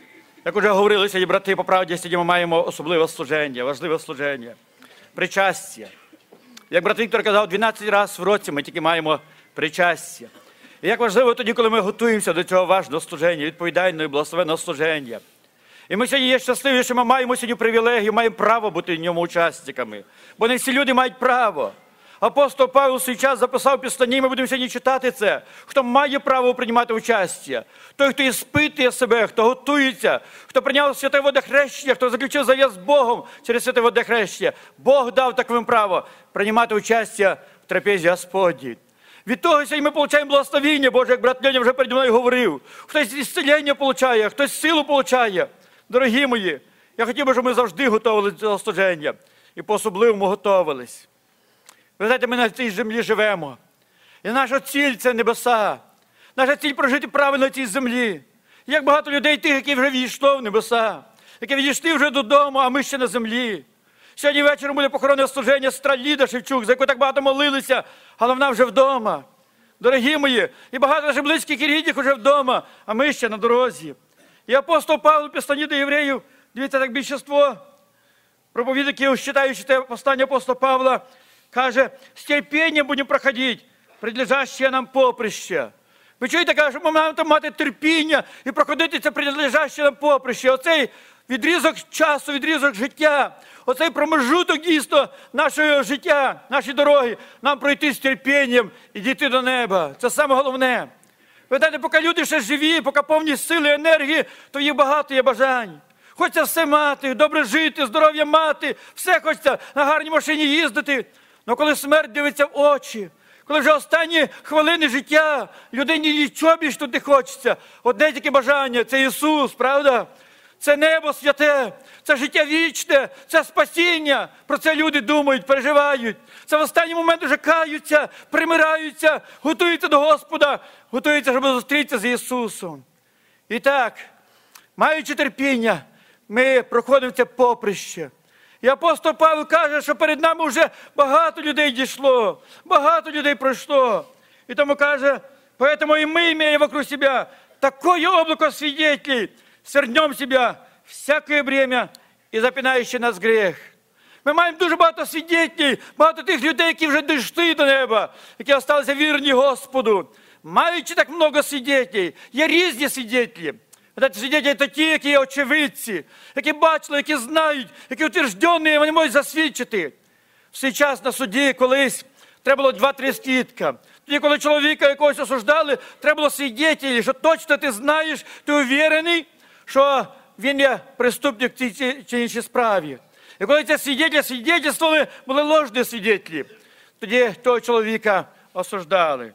як вже говорили сьогодні, брати, по правді, сьогодні ми маємо особливе служення, важливе служення, причастя. Як брат Віктор казав, дванадцять разів в році ми тільки маємо причастя. І як важливо тоді, коли ми готуємося до цього важного служення, відповідального і благословенного служення. І ми сьогодні є щасливі, що ми маємо сьогодні привілегію, маємо право бути в ньому учасниками. Бо не всі люди мають право. Апостол Павло у свій час записав Післання, ми будемо сьогодні читати це. Хто має право приймати участь? Той, хто іспитує себе, хто готується, хто прийняв святе водохрещення, хто заключив завіс з Богом через святе водохрещення. Бог дав таке право приймати участь в трапезі Господній. Від того сьогодні ми отримуємо благословіння, Боже, як брат Льоня вже переді мною говорив. Хтось зцілення отримує, хтось силу отримує. Дорогі мої, я хотів би, щоб ми завжди готувалися до цього служення. І по-особливому готувались. Ви знаєте, ми на цій землі живемо. І наша ціль – це небеса. Наша ціль – прожити правильно на цій землі. І як багато людей тих, які вже відійшло в небеса, які відійшли вже додому, а ми ще на землі. Сьогодні ввечері буде похоронне служення сестра Ліда Шевчук, за яку так багато молилися, але вона вже вдома. Дорогі мої, і багато наших близьких і рідних вже вдома, а ми ще на дорозі. І апостол Павло, Післання до Євреїв, дивіться, так більшість проповідників, читаючи те послання апостола Павла, каже, з терпінням будемо проходити предлежащее нам поприще. Ви чуєте, каже, що ми маємо мати терпіння і проходити це предлежащее нам поприще. Оцей відрізок часу, відрізок життя, оцей промежуток дійсно нашого життя, нашої дороги, нам пройти з терпінням і дійти до неба. Це саме головне. Ви знаєте, поки люди ще живі, поки повні сили, енергії, то їх багато є бажань. Хочеться все мати, добре жити, здоров'я мати, все хочеться на гарній машині їздити. Але коли смерть дивиться в очі, коли вже останні хвилини життя, людині нічого більше тут не хочеться. Одне тільки бажання – це Ісус, правда? Це небо святе, це життя вічне, це спасіння. Про це люди думають, переживають. Це в останній момент вже каються, примираються, готуються до Господа, готуються, щоб зустрітися з Ісусом. І так, маючи терпіння, ми проходимо це поприще. І апостол Павло каже, що перед нами вже багато людей дійшло, багато людей пройшло. І тому каже, поэтому и мы, имея вокруг себя такое облако свидетелей, свернем себя всякое бремя і запинаючи нас грех. Ми маємо дуже багато свідетелів, багато тих людей, які вже дійшли до неба, які залишилися вірні Господу. Маючи так много свідетелів, є різні свідетелі. Свідетелі – це ті, які є очевидці, які бачили, які знають, які утверджені, вони можуть засвідчити. В свій час на суді колись треба було два-три свідка. Тоді, коли чоловіка якогось осуждали, треба було свідетелі, що точно ти знаєш, ти уверений, що він є преступник в цій чи іншій справі. І коли ці свідетелі свідетельствували, були ложні свідетелі, тоді того чоловіка осуждали.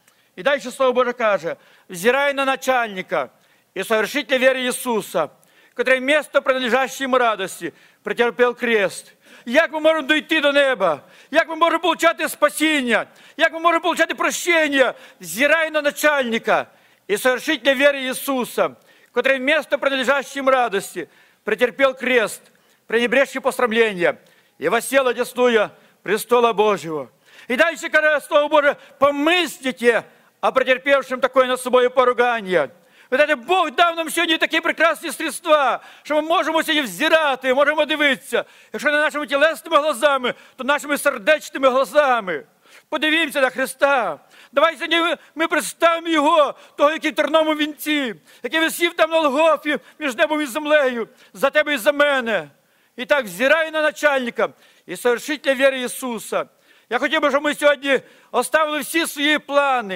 І далі Слово Боже каже, взирай на начальника и совершителя веры Иисуса, который вместо принадлежащей ему радости претерпел крест. Як ми можемо дійти до неба? Як ми можемо отримати спасіння? Як ми можемо отримати прощення? Взирай на начальника и совершителя веры Иисуса, который вместо принадлежащей ему радости претерпел крест, пренебрегший посрамление, и воссел одесную престола Божьего. И дальше, когда Слово Божие, помыслите о претерпевшем такое над собой поругание. Ви знаєте, Бог дав нам сьогодні такі прекрасні средства, що ми можемо сьогодні взирати, можемо дивитися. Якщо не нашими тілесними глазами, то нашими сердечними глазами. Подивімося на Христа. Давай сьогодні ми представимо Його, того, який в терновому вінці, який висів там на Голгофі між небом і землею, за тебе і за мене. І так, взирай на начальника і совершителя віри Ісуса. Я хотів би, щоб ми сьогодні оставили всі свої плани,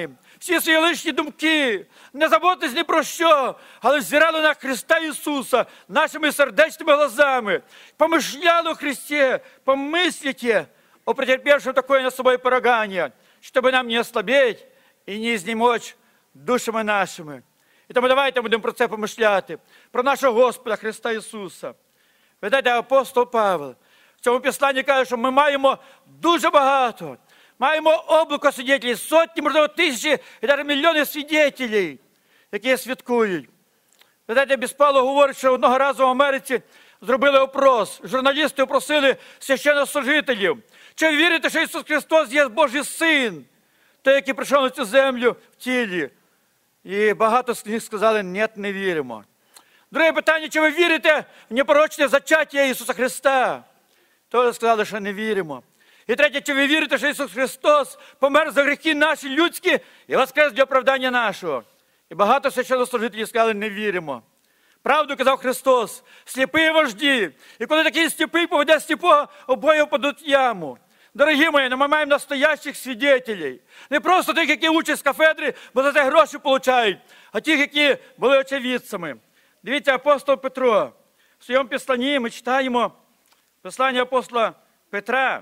всі свої лишні думки, не заботитесь ні про що, але взирали на Христа Ісуса нашими сердечними глазами, помышляли о Христе, помыслите о претерпевшем такое на собой поругание, чтобы нам не ослабеть і не знемочь душами нашими. І тому давайте будемо про це помишляти, про нашого Господа Христа Ісуса. Ви знаєте, апостол Павел в цьому післанні каже, що ми маємо дуже багато, маємо облако свідетелів, сотні, можливо, тисячі і навіть мільйони свідетелів, які свідкують. Ви знаєте, Біспало говорить, що одного разу в Америці зробили опрос. Журналісти опросили священнослужителів. Чи ви вірите, що Ісус Христос є Божий Син, той, який прийшов на цю землю в тілі? І багато з них сказали, ні, не віримо. Друге питання, чи ви вірите в непорочне зачаття Ісуса Христа? Теж сказали, що не віримо. І третє, чи ви вірите, що Ісус Христос помер за гріхи наші людські і воскрес для оправдання нашого? І багато священнослужителів сказали, не віримо. Правду казав Христос, сліпі вожді. І коли такий сліпий поведе сліпого, обоє впадуть в яму. Дорогі мої, ми маємо настоящих свідетелів. Не просто тих, які учать з кафедри, бо за це гроші получають, а тих, які були очевидцями. Дивіться, апостол Петро. В своєму післанні ми читаємо послання апостола Петра.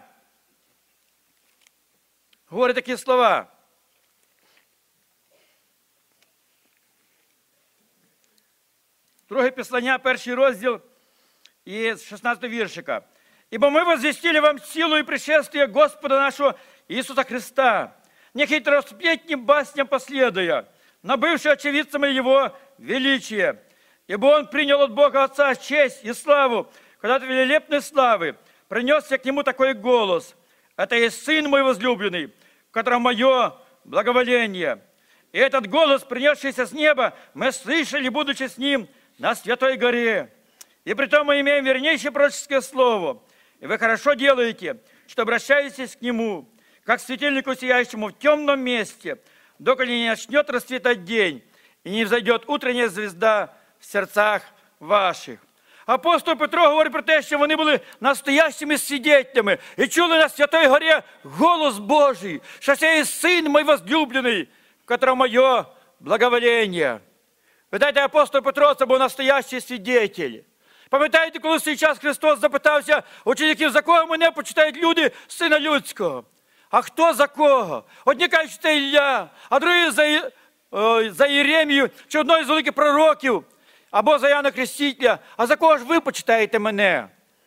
Говорить такі слова. Друге післання, перший розділ і шістнадцятого віршика. «Ибо мы возвестили вам силу и пришествие Господа нашего Иисуса Христа, не хитросплетним басням последуя, но бывший очевидцами Его величия. Ибо Он принял от Бога Отца честь и славу, когда от великолепной славы принесся к Нему такой голос: это есть Сын мой возлюбленный, в котором мое благоволение. И этот голос, принесшийся с неба, мы слышали, будучи с Ним на Святой горе. И притом мы имеем вернейшее пророческое слово. И вы хорошо делаете, что обращаетесь к Нему, как к светильнику, сияющему в темном месте, доколе не начнет расцветать день, и не взойдет утренняя звезда в серцях ваших». Апостол Петро говорить про те, що вони були настоящими свідетелями і чули на Святої горі голос Божий, що це є Син мой возлюблений, в котором моє благоволення. Ви знаєте, апостол Петро – це був настоящий свідетель. Пам'ятаєте, коли в цей час Христос запитався учеників, за кого мене почитають люди Сина Людського? А хто за кого? Одні кажуть, що це Ілля, а другі за, о, за Єремію, чи одного з великих пророків, або за Яна Хрестителя. А за кого ж ви почитаєте мене?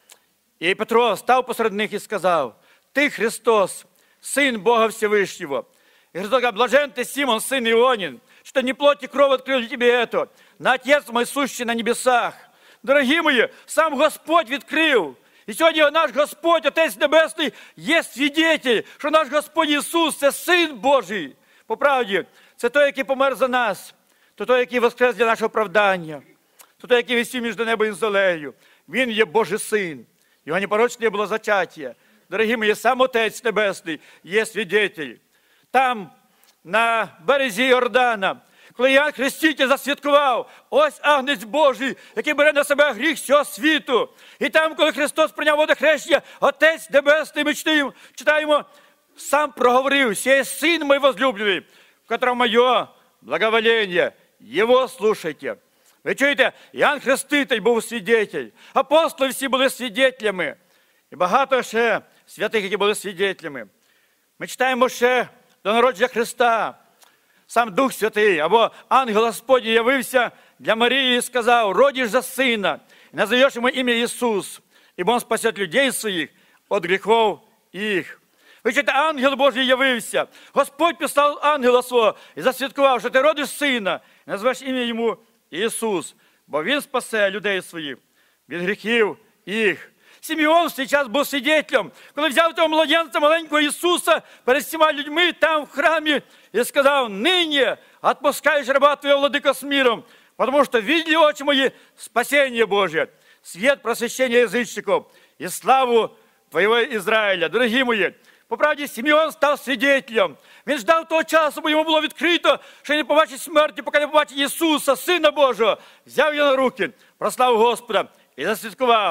І Петро став посеред них і сказав: ти Христос, Син Бога Всевишнего. И Христос говорит: блажен ты, Симон, сын Ионин, что не плоть и кровь открыли тебе это, но Отец мой, сущий на небесах. Дорогі мої, сам Господь відкрив. І сьогодні наш Господь, Отець Небесний, є свідетель, що наш Господь Ісус – це Син Божий. По правді, це той, який помер за нас, то той, який воскрес для нашого оправдання, то той, який висів між небом і землею. Він є Божий Син. Його непорочне було зачаття. Дорогі мої, сам Отець Небесний є свідетель. Там, на березі Йордана, коли Іоанн Хреститель засвідкував: ось Агнець Божий, який бере на себе гріх всього світу. І там, коли Христос прийняв водохрещення, Отець Небесний, ми читаємо, читаємо, сам проговорив: «Сей Сын мой возлюбленный, в котором мое благоволение, Його слушайте». Ви чуєте, Іоанн Хреститель був свідетель, апостоли всі були свідетелями. І багато ще святих, які були свідетелями. Ми читаємо ще до народження Христа. Сам Дух Святий, або ангел Господній явився для Марії і сказав: родиш за сина, і назовеш йому ім'я Ісус, ібо він спасе людей своїх від гріхов їх. Ви чуєте, ангел Божий явився. Господь післав ангела свого і засвідкував, що ти родиш сина, і назвеш ім'я йому Ісус, бо він спасе людей своїх від гріхів їх. Симеон в цей час був свідетелем, коли взяв того младенця маленького Ісуса перед всіма людьми там в храмі і сказав: нині відпускаєш раба твого, владико, з миром, тому що видели очі мої спасіння Боже, світ просвещення язичників і славу твоєго Ізраїля. Дорогі мої, по правді, Симеон став свідетелем. Він ждав того часу, бо йому було відкрито, що він не побачить смерті, поки не побачить Ісуса, Сина Божого. Взяв його на руки, прославив Господа і засвідкував: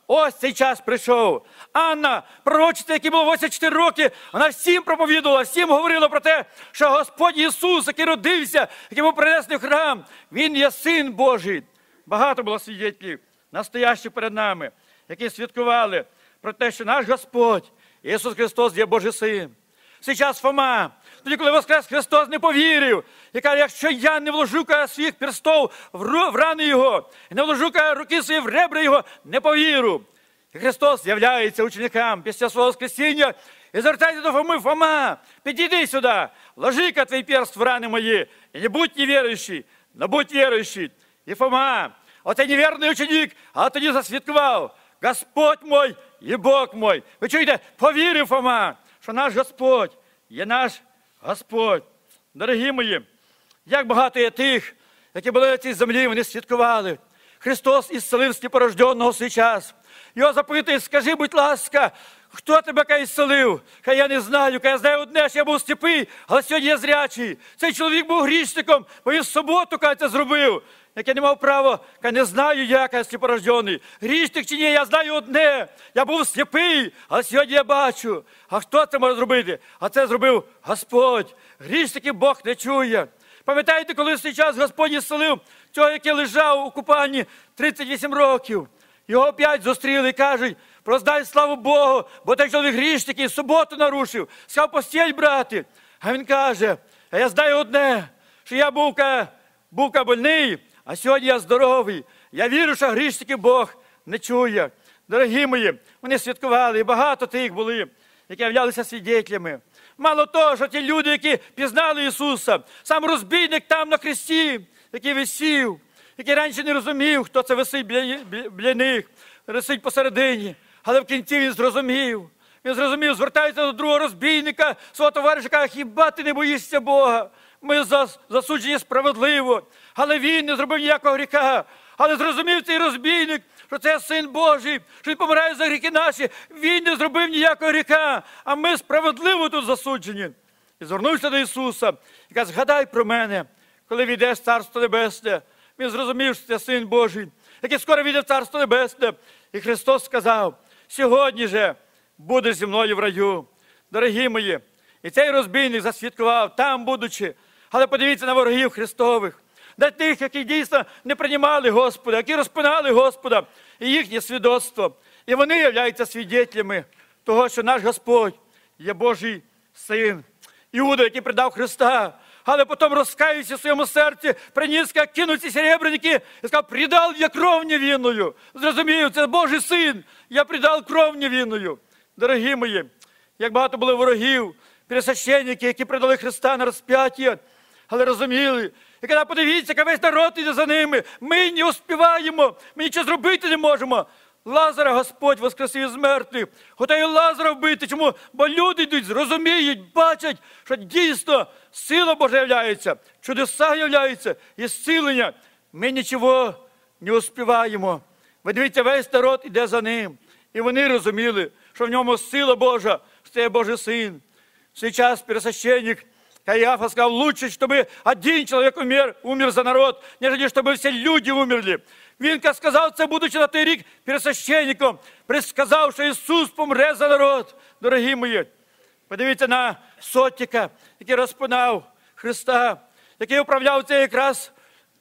ось цей час прийшов. Анна, пророчиця, якій було вісімдесят чотири роки, вона всім проповідувала, всім говорила про те, що Господь Ісус, який родився, який був принесений в храм, Він є Син Божий. Багато було свідків, настоящих перед нами, які свідкували про те, що наш Господь, Ісус Христос, є Божий Син. Сейчас Фома, тоді, коли воскрес Христос, не повірив. І каже, якщо я не вложу своїх перстов в рани Його, і не вложу руки свої в ребра Його, не повірю. І Христос з'являється ученикам після свого воскресіння і звертається до Фоми: Фома, підійди сюди, вложи-ка твій перст в рани мої, і не будь невіруючий, но будь віруючий. І Фома, оцей невірний ученик, а тоді засвідкував: Господь мой і Бог мой. Ви чуєте, повірив Фома, що наш Господь є наш Господь. Дорогі мої, як багато є тих, які були на цій землі, вони свідкували. Христос ісцелив сліпорожденного в свій час. Його запитують: скажи, будь ласка, хто тебе кай ісцелив? Хай я не знаю, хай я знаю одне, що я був сліпий, але сьогодні я зрячий. Цей чоловік був грішником, бо він в суботу, кай, це зробив. Як я не мав права, кай не знаю, як я сліпорождений. Грішник чи ні, я знаю одне. Я був сліпий, а сьогодні я бачу. А хто це може зробити? А це зробив Господь. Грішників Бог не чує. Пам'ятаєте, коли в цей час Господь ісцелив цього, який лежав у купанні тридцять вісім років? Його опять зустріли і кажуть: проздай славу Богу, бо той чоловік грішник і суботу нарушив. Сказав: постіль, брати. А він каже: а я знаю одне, що я був, був больний, а сьогодні я здоровий. Я вірю, що грішників Бог не чує. Дорогі мої, вони святкували, і багато тих були, які являлися свідетелями. Мало того, що ті люди, які пізнали Ісуса, сам розбійник там на хресті, який висів, який раніше не розумів, хто це висить біля, біля них, висить посередині. Але в кінці він зрозумів. Він зрозумів, звертається до другого розбійника, свого товариша, каже: хіба ти не боїшся Бога? Ми засуджені справедливо. Але він не зробив ніякого гріха. Але зрозумів цей розбійник, що це Син Божий, що Він помирає за гріхи наші. Він не зробив ніякого гріха, а ми справедливо тут засуджені. І звернувся до Ісуса і каже: згадай про мене, коли війдеш в Царство Небесне. Він зрозумів, що це Син Божий, який скоро війде в Царство Небесне. І Христос сказав: сьогодні же будеш зі мною в раю. Дорогі мої, і цей розбійник засвідкував, там будучи. Але подивіться на ворогів Христових, на тих, які дійсно не приймали Господа, які розпинали Господа, і їхнє свідоцтво. І вони являються свідетелями того, що наш Господь є Божий Син. Іуда, який предав Христа, але потім розкаявся в своєму серці, приніс, як кинув ці серебряники, і сказав: «Предав я кров невинною». Зрозумів, це Божий Син, я предав кров невинною. Дорогі мої, як багато було ворогів, пересвященники, які предали Христа на розп'яття, але розуміли. І коли подивіться, як весь народ іде за ними, ми не успіваємо, ми нічого зробити не можемо. Лазара Господь воскресив із мертвих, готовий Лазара вбити. Чому? Бо люди йдуть, зрозуміють, бачать, що дійсно сила Божа являється, чудеса являються, і зцілення. Ми нічого не успіваємо. Ви дивіться, весь народ іде за ним. І вони розуміли, що в ньому сила Божа, що це Божий Син. В свій час пересвященник Каиафа сказал: лучше, чтобы один человек умер, умер за народ, нежели чтобы все люди умерли. Він сказав це, будучи на той рік пересвященником, предсказав, що Ісус помре за народ. Дорогі мої, подивіться на сотника, який розпинав Христа, який управляв це якраз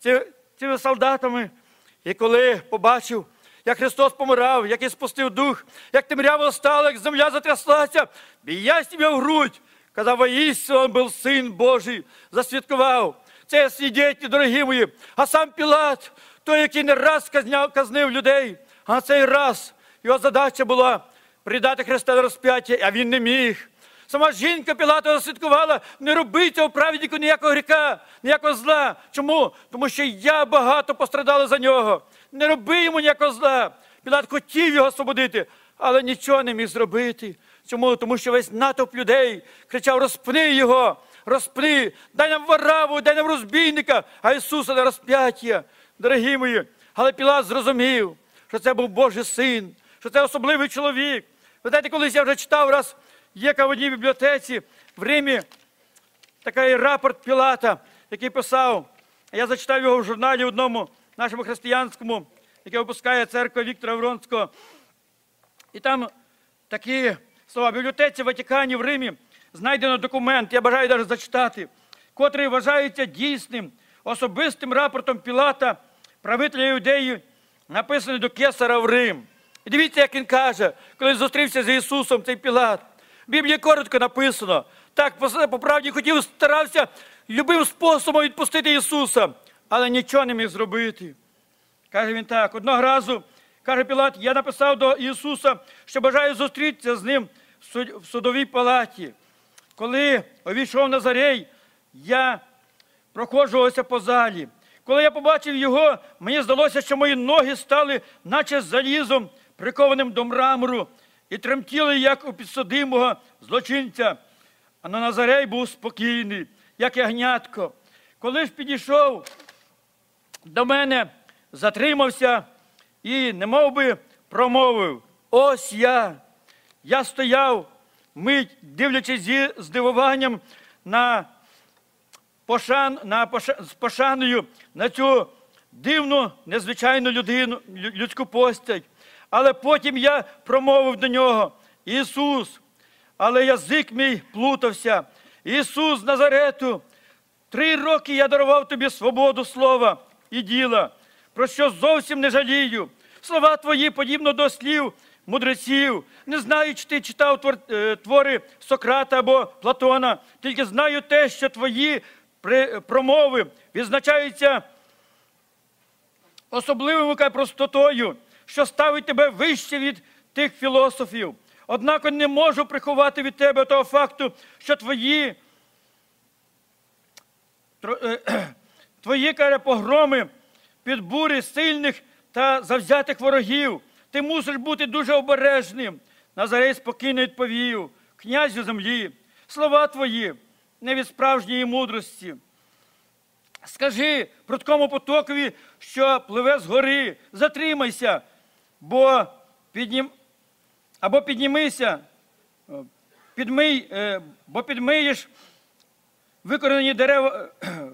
цими солдатами. І коли побачив, як Христос помирав, як і спустив дух, як темряво стало, як земля затряслася, б'ясь тебе в грудь, казав: воістину він був Син Божий, засвідкував. Це свідетелі, дорогі мої. А сам Пілат, той, який не раз казняв, казнив людей, а на цей раз його задача була придати Христа на розп'яття, а він не міг. Сама жінка Пілата засвідкувала: не робіть цього праведнику ніякого гріха, ніякого зла. Чому? Тому що я багато пострадала за нього. Не роби йому ніякого зла. Пілат хотів його освободити, але нічого не міг зробити. Чому? Тому що весь натовп людей кричав: розпни його, розпни, дай нам Вараву, дай нам розбійника, а Ісуса на розп'яття. Дорогі мої, але Пілат зрозумів, що це був Божий Син, що це особливий чоловік. Ви знаєте, колись я вже читав раз, є в одній бібліотеці в Римі такий рапорт Пілата, який писав, я зачитав його в журналі одному нашому християнському, який випускає церква Віктора Вронського. І там такі слова. В бібліотеці Ватикані в Римі знайдено документ, я бажаю навіть зачитати, котрий вважається дійсним особистим рапортом Пілата, правителя Іудеї, написаний до Кесара в Рим. І дивіться, як він каже, коли зустрівся з Ісусом, цей Пілат. В Біблії коротко написано. Так, по, по правді хотів, старався любим способом відпустити Ісуса, але нічого не міг зробити. Каже він так, одного разу, каже Пілат, я написав до Ісуса, що бажаю зустрітися з ним в судовій палаті. Коли увійшов Назарей, я проходжувався по залі. Коли я побачив його, мені здалося, що мої ноги стали наче залізом, прикованим до мрамору, і тремтіли, як у підсудимого злочинця. А на Назарей був спокійний, як ягнятко. Коли ж підійшов до мене, затримався і немов би промовив: ось я. Я стояв, мить, дивлячись зі здивуванням на пошан, на поша, з пошаною на цю дивну, незвичайну людину, людську постать. Але потім я промовив до нього: Ісус, але язик мій плутався. Ісус з Назарету, три роки я дарував тобі свободу слова і діла, про що зовсім не жалію. Слова твої подібно до слів мудреців. Не знаю, чи ти читав твори Сократа або Платона, тільки знаю те, що твої промови відзначаються особливою простотою, що ставить тебе вище від тих філософів. Однак не можу приховати від тебе того факту, що твої, твої каже, погроми, підбури сильних та завзятих ворогів. Ти мусиш бути дуже обережним. Назарей спокійно відповів: князю землі, слова твої не від справжньої мудрості. Скажи прудкому потокові, що пливе згори, затримайся, бо піднім... або піднімися, підмий, бо підмиєш викорені дерева,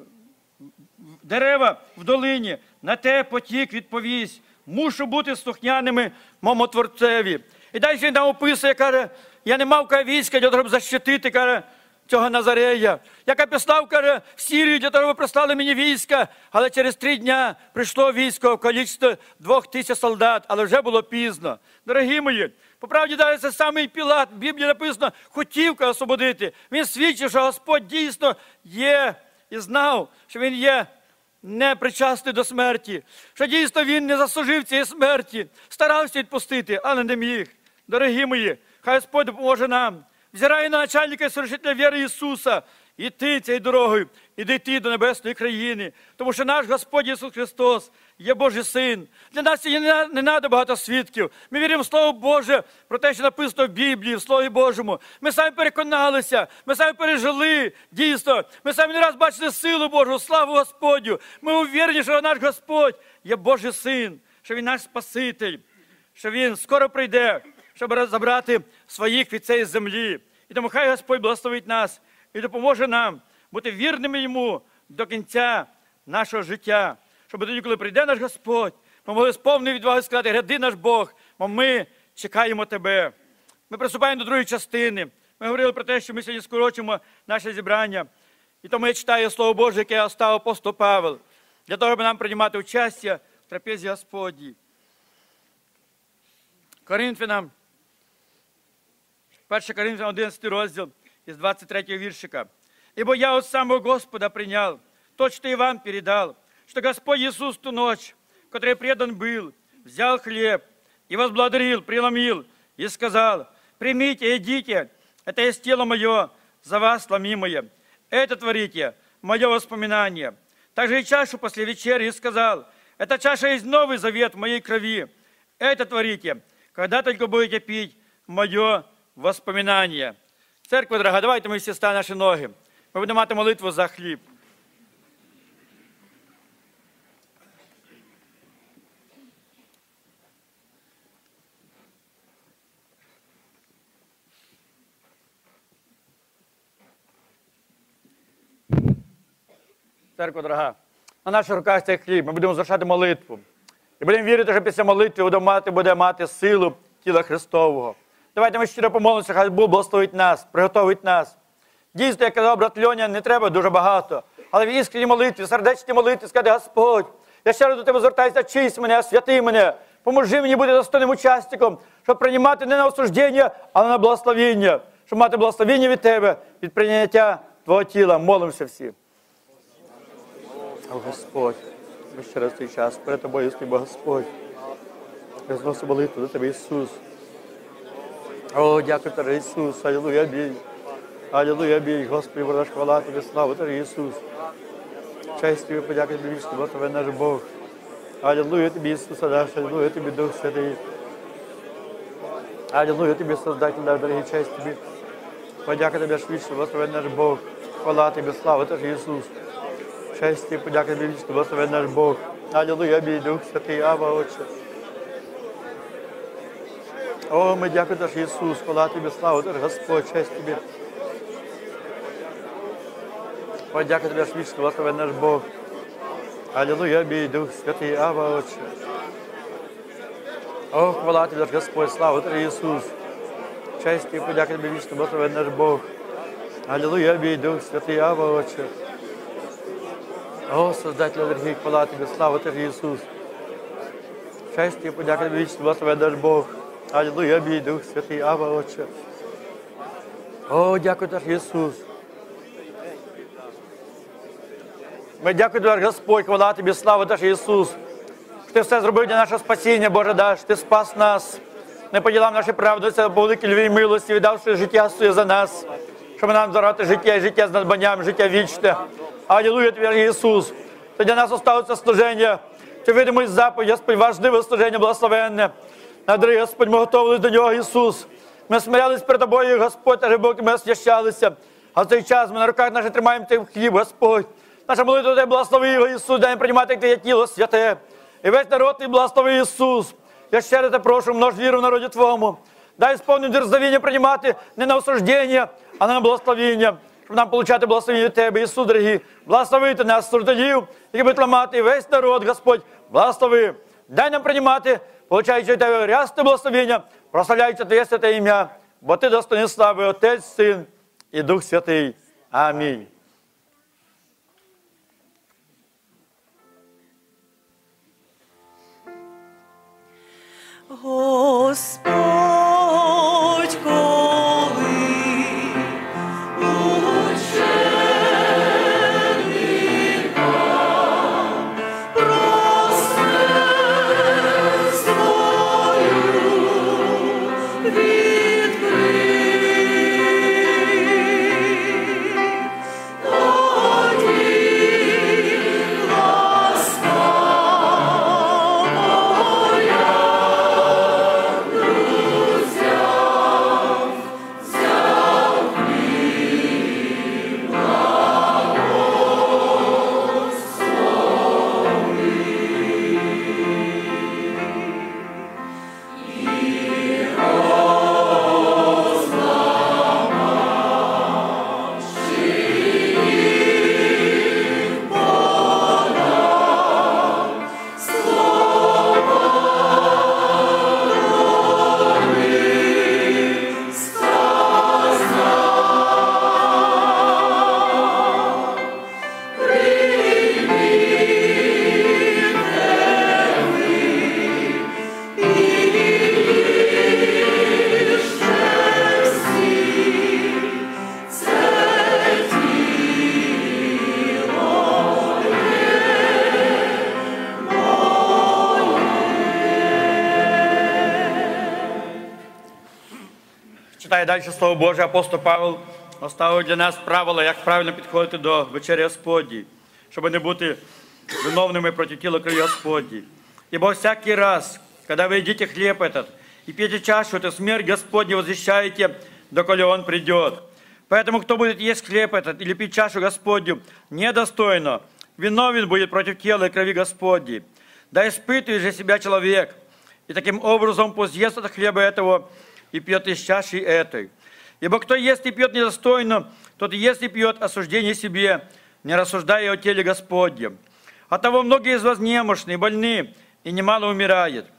дерева в долині, на те потік відповість. Мушу бути слухняними моєму Творцеві. І далі він там описує, каже, я не мав, каже, війська для того, щоб защитити, каже, цього Назарея. Яка післав, каже, в Сірію, для того, щоб прислали мені війська, але через три дня прийшло військо в кількості двох тисяч солдат, але вже було пізно. Дорогі мої, по правді, навіть це самий Пілат, в Біблії написано, хотів освободити. Він свідчив, що Господь дійсно є і знав, що він є не причасний до смерті, що дійсно він не заслужив цієї смерті, старався відпустити, але не міг. Дорогі мої, хай Господь допоможе нам. Взирає на начальника і совершителя віри Ісуса, іти цією дорогою, і дійти до небесної країни. Тому що наш Господь Ісус Христос є Божий Син. Для нас не, не треба багато свідків. Ми віримо в Слово Боже, про те, що написано в Біблії, в Слові Божому. Ми самі переконалися, ми самі пережили, дійсно. Ми самі не раз бачили силу Божу, славу Господню. Ми уверені, що наш Господь є Божий Син, що Він наш Спаситель, що Він скоро прийде, щоб забрати своїх від цієї землі. І тому хай Господь благословить нас і допоможе нам бути вірними Йому до кінця нашого життя. Щоб тоді, коли прийде наш Господь, ми могли з повною відвагою сказати: гряди наш Бог, бо ми чекаємо Тебе. Ми приступаємо до другої частини. Ми говорили про те, що ми сьогодні скорочимо наше зібрання. І тому я читаю Слово Боже, яке оставив апостол Павел, для того, щоб нам приймати участь в трапезі Господній. Коринфянам, перше Коринфянам, одинадцятий розділ, із двадцять третього віршика. «Ибо я от самого Господа принял, то, что и вам передал, что Господь Иисус ту ночь, в которой предан был, взял хлеб и возблагодарил, преломил и сказал: примите, едите, это есть тело мое, за вас ломимое. Это творите, мое воспоминание. Также и чашу после вечери и сказал: эта чаша есть новый завет в моей крови. Это творите, когда только будете пить мое воспоминание». Церква дорога, давайте ми всі станемо наші ноги. Ми будемо мати молитву за хліб. Церква дорога, на наших руках цей хліб, ми будемо залишати молитву. І будемо вірити, що після молитви будемо мати, буде мати силу тіла Христового. Давайте ми щиро помолимося, хай Бог благословить нас, приготовить нас. Дійсно, як казав брат Льоня, не треба дуже багато, але в іскренній молитві, сердечній молитві сказати: Господь, я ще раз до Тебе звертаюся, очисти мене, освяти мене, поможи мені бути достойним учасником, щоб приймати не на осуждення, але на благословення, щоб мати благословення від Тебе, від прийняття Твого тіла. Молимося всі. О, Господь, ми ще раз цей час перед Тобою стоїмо, Господь. Я зношу молитву до Тебе, Ісус. О, дякую Тобі, Ісус, алілуя, бій. Алілуя, бій, Господи, ворож, хвала Тобі, слава Тобі, Ісус. Честь Тобі, подяки Тобі, вічний, благословен наш Бог. Алілуя Тобі, Ісус, наш, алілуя Тобі, Дух Святий. Алілуя Тобі, Создатель наш, дорогий, честь Тобі. Подяка Тобі, вічний, благословен наш Бог. Хвала Тобі, слава Тобі, Ісус. Честь Тобі, подяка Тобі, вічний, благословен наш Бог. Алілуя, бій, Дух Святий, Ава, Отче. О, ми дякуємо Тобі, Ісус, хвала Тобі, слава Тобі, Господь, честь Тобі. Подяка Тобі, вічний, благословен наш Бог. Алілуя, бій, Дух Святий, Ава, Отче. О, хвала Тобі, Господь, слава Тобі, Ісус. Честь Тобі, подяка Тобі, вічний, благословен наш Бог. Алілуя, бій, Дух Святий, Ава, Отче. О, Создатель, дорогий, хвала Тобі, слава Тобі, Ісус. Честь Тобі, подяка Тобі, вічний, благословен наш Бог. Алілуя, бій, Дух Святий, Ава, Отче. О, дякую Тобі, Ісус. Ми дякуємо Тобі, Господь, хвала Тобі, слава Тобі, Ісус. Ти все зробив для нашого спасіння, Боже, даш. Ти спас нас. Не по ділам нашої правди, це по великій любві і милості, віддавши життя своє за нас. Щоб нам дарувати життя і життя з надбанням, життя вічне. Алілуя Тобі, Ісус. Ти для нас оставиться служення. Ти видимий заповідь, Господь, важливе служення, благословенне. Надрий, Господь, ми готовились до нього, Ісус. Ми смирялись перед Тобою, Господь, та Бог, ми освящалися. А в цей час ми на руках наших тримаємо Цей хліб, Господь. Наша молитва до Тебе, благослови його, Ісус, дай приймати як Твоє тіло святе. І весь народ Твій благослови, Ісус. Я ще раз Тебе прошу, множ віру в народі Твоєму. Дай сповнене дерзновіння приймати не на осуждення, а на благословіння. Щоб нам получати благословіння від Тебе, Ісус, дорогі. Благословити нас, служителів, які будуть ламати весь народ, Господь. Благослови. Дай нам приймати, получаючи від Тебе рясне благословіння, прославляючи Твоє святе ім'я. Бо Ти достойний слави, Отець, Син і Дух Святий. Амінь. Господь, коли ученикам просте свою відкрив, тоді ласка моя Читає далі Слово Боже, апостол Павел оставив для нас правила, як правильно підходити до вечері Господній, щоб не бути виновними проти тіла крови Господней. Ибо всякий раз, когда вы едите хлеб этот и пьете чашу, то смерть Господню возвещаете, доколе Он придет. Поэтому, кто будет есть хлеб этот или пить чашу Господню недостойно, виновен будет против тела и крови Господней. Да испытывает же себя человек, и таким образом пусть ест от хлеба этого и пьет из чаши этой. Ибо кто ест и пьет недостойно, тот ест и пьет осуждение себе, не рассуждая о теле Господнем. Оттого многие из вас немощны, больны, и немало умирает.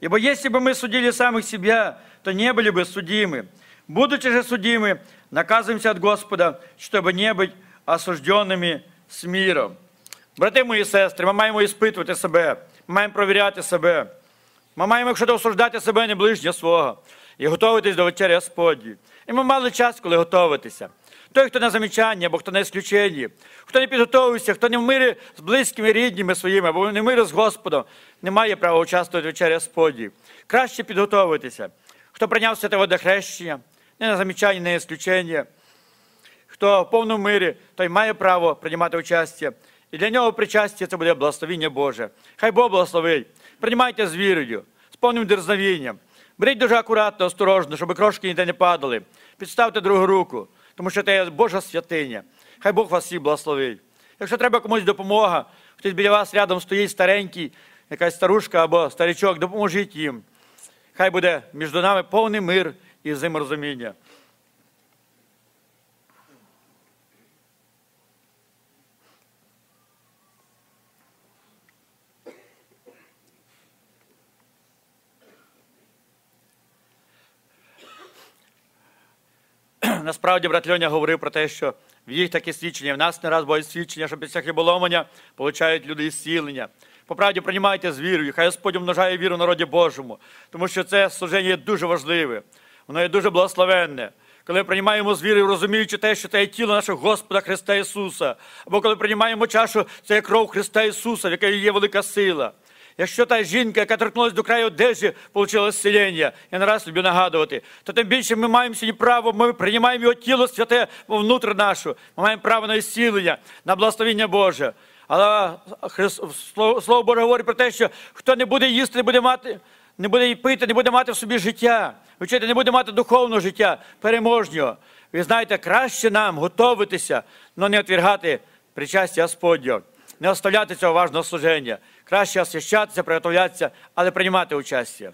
Ибо если бы мы судили самих себя, то не были бы судимы. Будучи же судимы, наказуємося от Господа, щоб не бути осужденими з миром. Брати мої сестри, ми маємо іспитувати себе, ми маємо провіряти себе. Ми маємо, якщо осуждати себе, не ближнього свого, і готуватись до вечері Господньої. І ми мали час, коли готуватися. Той, хто на замічанні, або хто на ісключенні, хто не підготовився, хто не в мирі з близькими, рідними своїми, або не в мирі з Господом, не має права участвувати в вечері Господній. Краще підготовитися. Хто прийняв святе водохрещення, не на замічанні, не на ісключенні, хто в повному мирі, той має право приймати участь. І для нього причастя це буде благословіння Боже. Хай Бог благословить. Приймайте з вірою, з повним дерзновінням. Беріть дуже акуратно, осторожно, щоб крошки ніде не падали. Підставте другу руку, тому що це є Божа святиня. Хай Бог вас всіх благословить. Якщо треба комусь допомога, хтось біля вас рядом стоїть старенький, якась старушка або старичок, допоможіть їм. Хай буде між нами повний мир і взаєморозуміння. Насправді, брат Льоня говорив про те, що в їх таке свідчення, в нас не раз бувають свідчення, що після хліболомання получають люди ісцілення. По правді, приймайте з вірою, хай Господь умножає віру в народі Божому, тому що це служення є дуже важливе, воно є дуже благословенне. Коли приймаємо з вірою, розуміючи те, що це є тіло нашого Господа Христа Ісуса, або коли приймаємо чашу, це є кров Христа Ісуса, в якій є велика сила. Якщо та жінка, яка торкнулася до краю одежі, отримала зцілення, я не раз люблю нагадувати, то тим більше ми маємо сьогодні право, ми приймаємо його тіло святе внутрі нашу, ми маємо право на зцілення, на благословення Боже. Але Слово Боже говорить про те, що хто не буде їсти, не буде мати, не буде пити, не буде мати в собі життя, вчити, не буде мати духовного життя, переможнього. Ви знаєте, краще нам готуватися, але не відвергати причастя Господнього, не оставляти цього важного служення. Краще освящатися, приготовлятися, але приймати участь.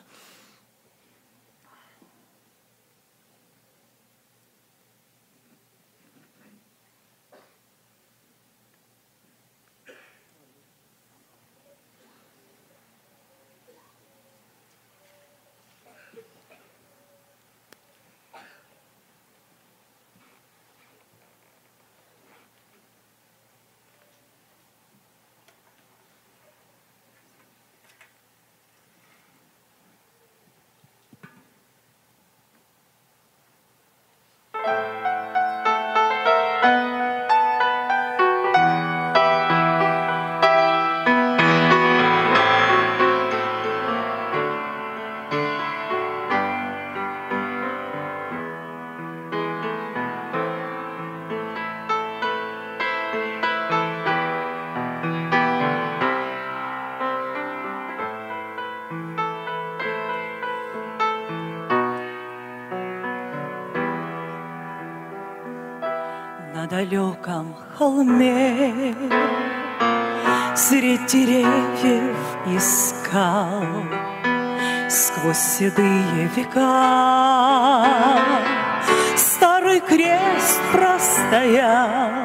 На далеком холме средь деревьев и скал сквозь седые века старый крест простоял.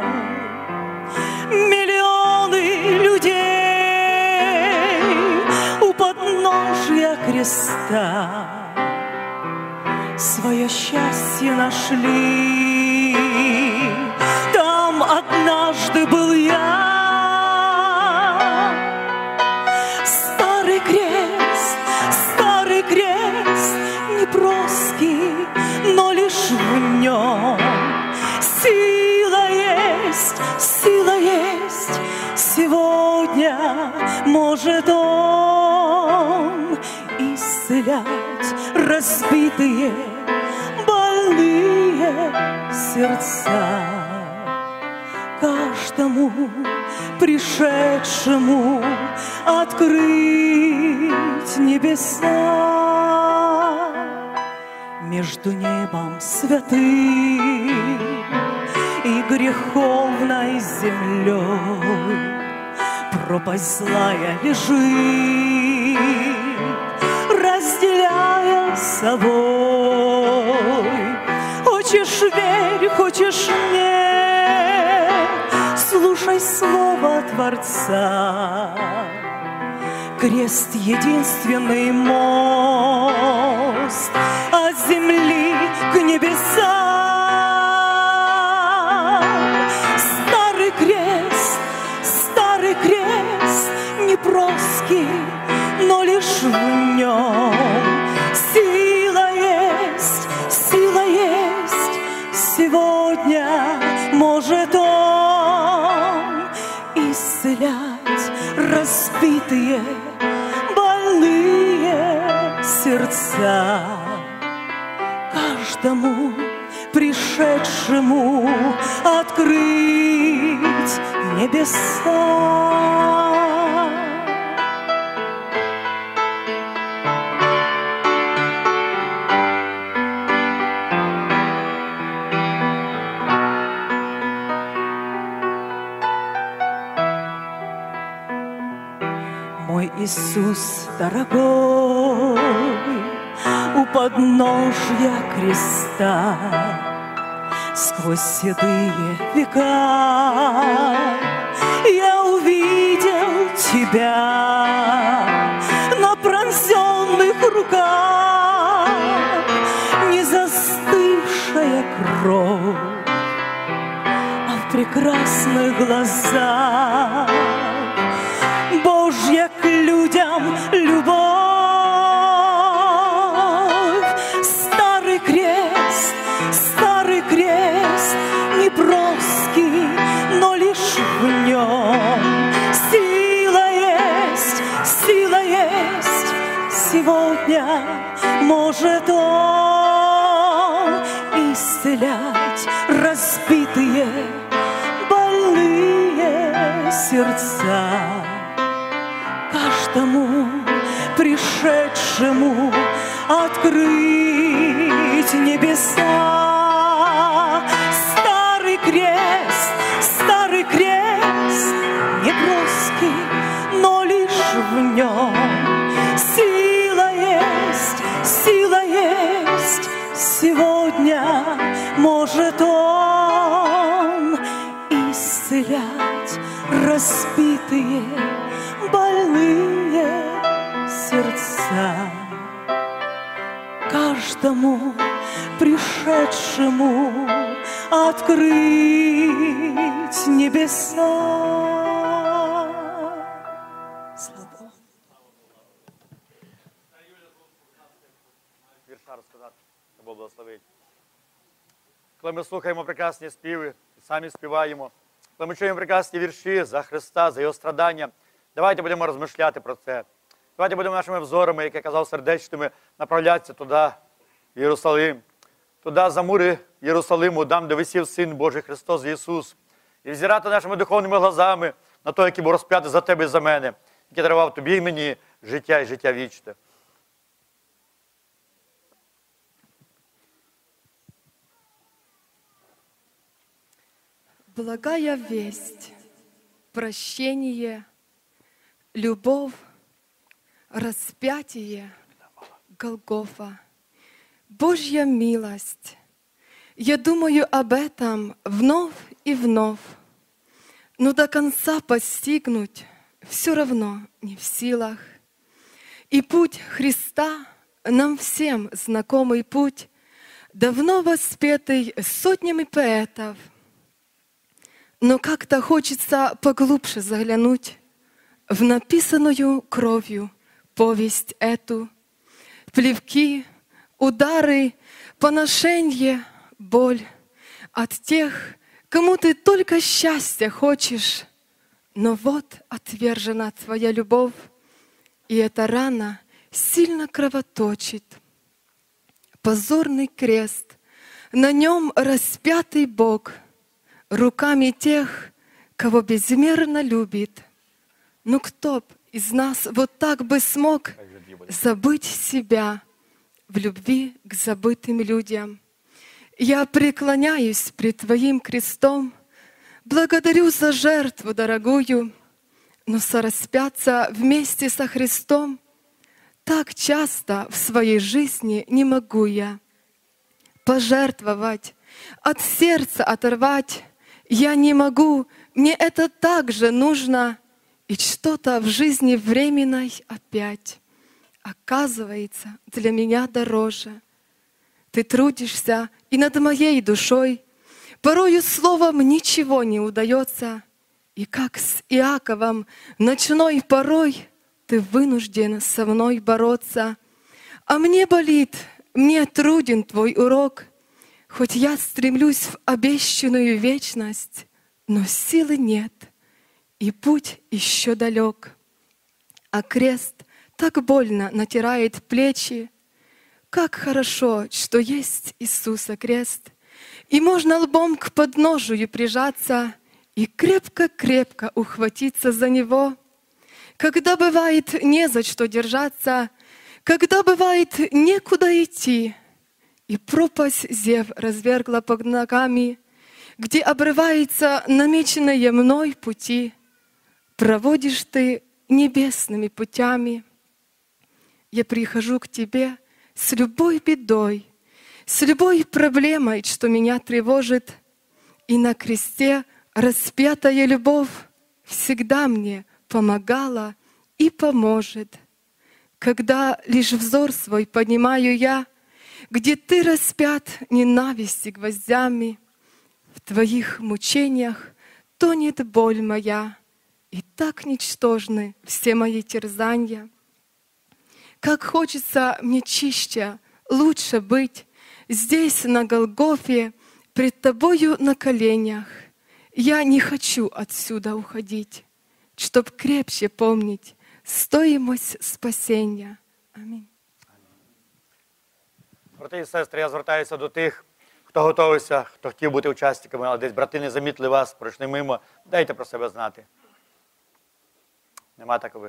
Миллионы людей у подножья креста свое счастье нашли. Там однажды был я. Старый крест, старый крест, неброский, но лишь в нем сила есть, сила есть. Сегодня может он исцелять разбитые, больные сердца. Каждому пришедшему открыть небеса. Между небом святым и греховной землей пропасть злая лежит, разделяя с собой. Хочешь верь, хочешь нет, слушай слово Творца. крест единственный мост от земли к небесам. Старый крест, старый крест, неброский, но лишь в нем сила есть, сила есть. Сегодня может он исцелять разбитые, больные сердца. Каждому пришедшему открыть небеса. Мой Иисус дорогой, у подножья креста, сквозь седые века я увидел Тебя на пронзенных руках, не застывшая кровь, а в прекрасных глазах Божья к людям любовь. Старый крест, старый крест, неброский, но лишь в нем сила есть, сила есть. Сегодня может он исцелять разбитые, больные сердца. Каждому пришедшему открыть небеса. Старый крест, старый крест, неброский, но лишь в нем сила есть, сила есть. Сегодня может он исцелять разбитые, больные сердца. Каждому пришедшему открыть небеса. Слава Богу. Вірша розказати, Бог благословить. Коли ми слухаємо прекрасні співи, самі співаємо, коли ми чуємо прекрасні вірші за Христа, за Його страдання, давайте будемо розмишляти про це. Давайте будемо нашими взорами, як я казав, сердечними, направлятися туди, в Єрусалим, туди за мури Єрусалиму, там, де висів Син Божий Христос Ісус, і взирати нашими духовними глазами на той, який був розп'ятий за тебе і за мене, який дарував тобі і мені життя і життя вічне. Благая весть, прощение, любовь, распятие, Голгофа, Божья милость. Я думаю об этом вновь и вновь, но до конца постигнуть все равно не в силах. И путь Христа, нам всем знакомый путь, давно воспетый сотнями поэтов, но как-то хочется поглубже заглянуть в написанную кровью повесть эту. Плевки, удары, поношенье, боль от тех, кому ты только счастья хочешь. Но вот отвержена твоя любовь, и эта рана сильно кровоточит. Позорный крест, на нем распятый Бог, руками тех, кого безмерно любит. Ну кто б из нас вот так бы смог забыть себя в любви к забытым людям? Я преклоняюсь пред Твоим крестом, благодарю за жертву дорогую, но сораспяться вместе со Христом так часто в своей жизни не могу я. Пожертвовать, от сердца оторвать я не могу, мне это так же нужно, И что-то в жизни временной опять оказывается для меня дороже. Ты трудишься и над моей душой, порою словом ничего не удается, и как с Иаковом ночной порой ты вынужден со мной бороться. А мне болит, мне труден твой урок, хоть я стремлюсь в обещанную вечность, но силы нет, и путь еще далек. А крест так больно натирает плечи. Как хорошо, что есть Иисуса крест, и можно лбом к подножию прижаться и крепко-крепко ухватиться за него. Когда бывает не за что держаться, когда бывает некуда идти, и пропасть зев развергла под ногами, где обрывается намеченные мной пути, проводишь ты небесными путями. Я прихожу к тебе с любой бедой, с любой проблемой, что меня тревожит, и на кресте распятая любовь всегда мне помогала и поможет. Когда лишь взор свой поднимаю я, где ты распят ненависти гвоздями, в твоих мучениях тонет боль моя, и так ничтожны все мои терзания. Как хочется мне чище, лучше быть здесь, на Голгофе, пред тобою на коленях. Я не хочу отсюда уходить, чтоб крепче помнить стоимость спасения. Амінь. Брати і сестри, я звертаюся до тих, хто готовився, хто хотів бути учасниками, але десь брати не замітили вас, пройшли мимо. Дайте про себе знати. Нема такових.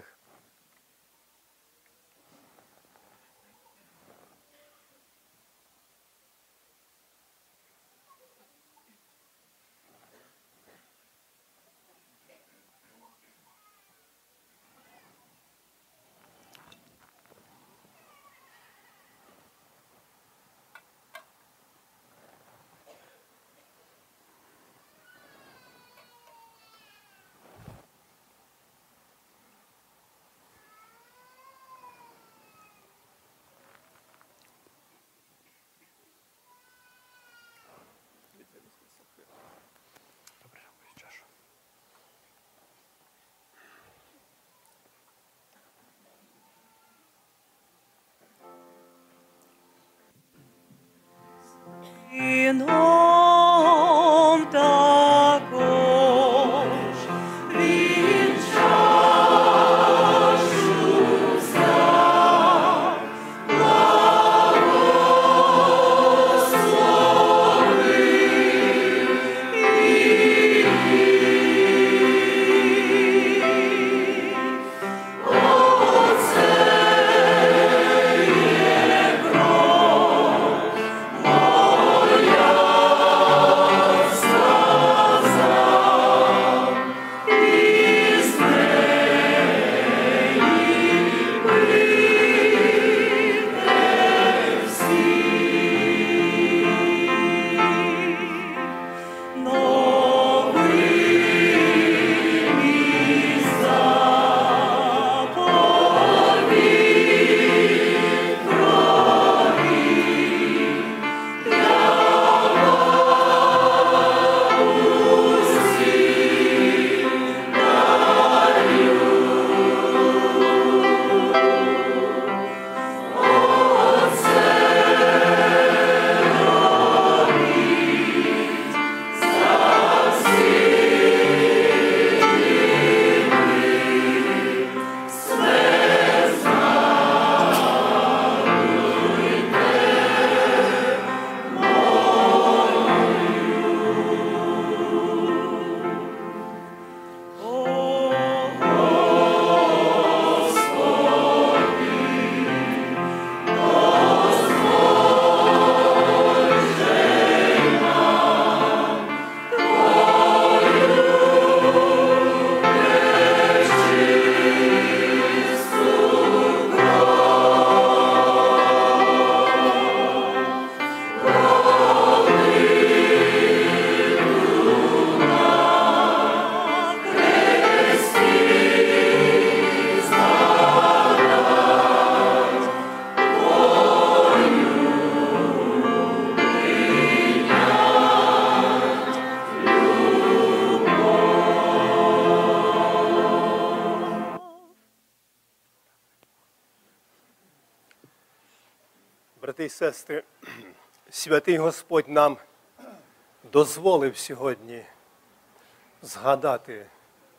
Брати і сестри, святий Господь нам дозволив сьогодні згадати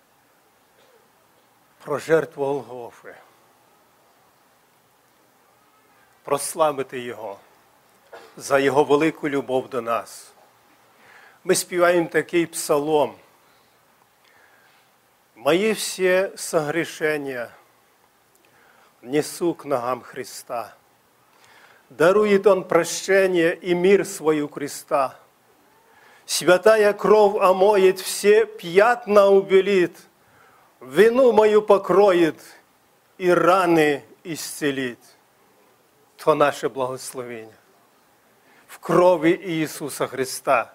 про жертву Голгофи, прославити Його за Його велику любов до нас. Ми співаємо такий псалом. «Мои все согрешения несу к ногам Христа. Дарует Он прощение и мир свой у креста. Святая кровь омоет, все пятна убелит, вину мою покроет и раны исцелит». То наше благословення в крові Ісуса Христа.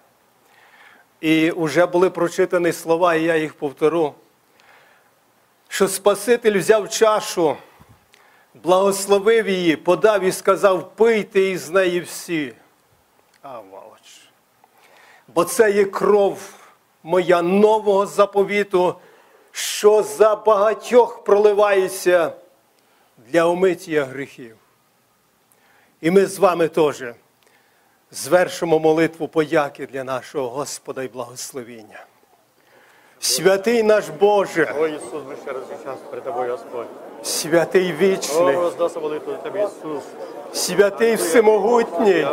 І вже були прочитані слова, і я їх повторю, що Спаситель взяв чашу, благословив її, подав і сказав: пийте із неї всі. А, валоч. Бо це є кров моя нового заповіту, що за багатьох проливається для омиття гріхів. І ми з вами теж звершимо молитву подяки для нашого Господа і благословіння. Святий наш Боже, О, Ісус, ми ще раз і час перед Тобою, Господь. святий вічний, О, роздаса молитву до Тебе, Ісус. святий всемогутній,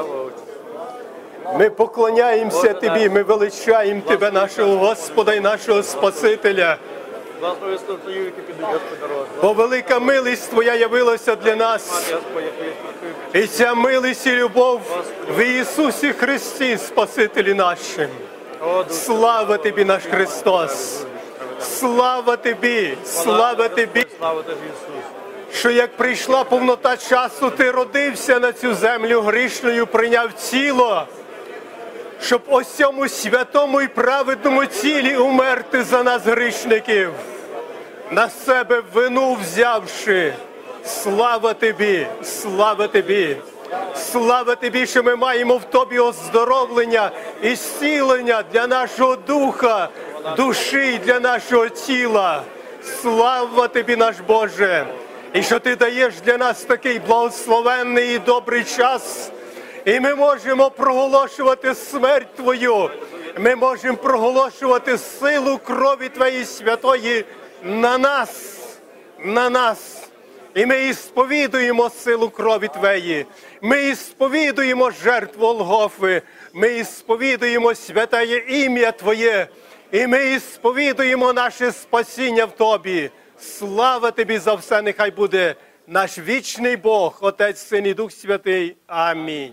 ми поклоняємося Тобі, ми величаємо Тебе, нашого Господа і нашого Спасителя. Благослови Твою, які підуть, Господь, дорогу. Бо велика милість Твоя явилася для нас. Господь, як є спасибі. І ця милість і любов в Ісусі Христі, Спасителі нашим. О, Дух, Слава Тобі, наш Христос! Слава Тобі! Слава Тобі! слава Тобі, Ісус. Що як прийшла повнота часу, Ти родився на цю землю грішною, прийняв тіло, щоб ось цьому святому і праведному тілі умерти за нас грішників, на себе вину взявши. Слава Тобі! Слава Тобі! Слава Тобі, що ми маємо в Тобі оздоровлення і зцілення для нашого духа, душі і для нашого тіла. Слава Тобі, наш Боже! І що Ти даєш для нас такий благословенний і добрий час. І ми можемо проголошувати смерть Твою. Ми можемо проголошувати силу крові Твоєї святої на нас, на нас. І ми ісповідуємо силу крові Твоєї. Ми ісповідуємо жертву Голгофи. Ми ісповідуємо святає ім'я Твоє. І ми ісповідуємо наше спасіння в Тобі. Слава Тобі за все, нехай буде наш вічний Бог, Отець, Син і Дух Святий. Амінь.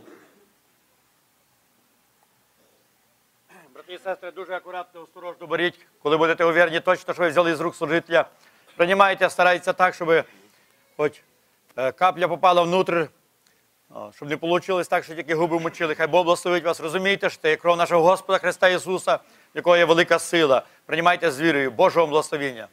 Брати і сестри, дуже акуратно, осторожно беріть, коли будете уверені точно, що ви взяли з рук служителя. Приймайте, старайтеся так, щоб хоч е, капля попала внутрь, о, щоб не вийшло так, що тільки губи мочили. Хай Бог благословить вас. Розумієте, що це є кров нашого Господа Христа Ісуса, якого є велика сила. Приймайте з вірою Божого благословення.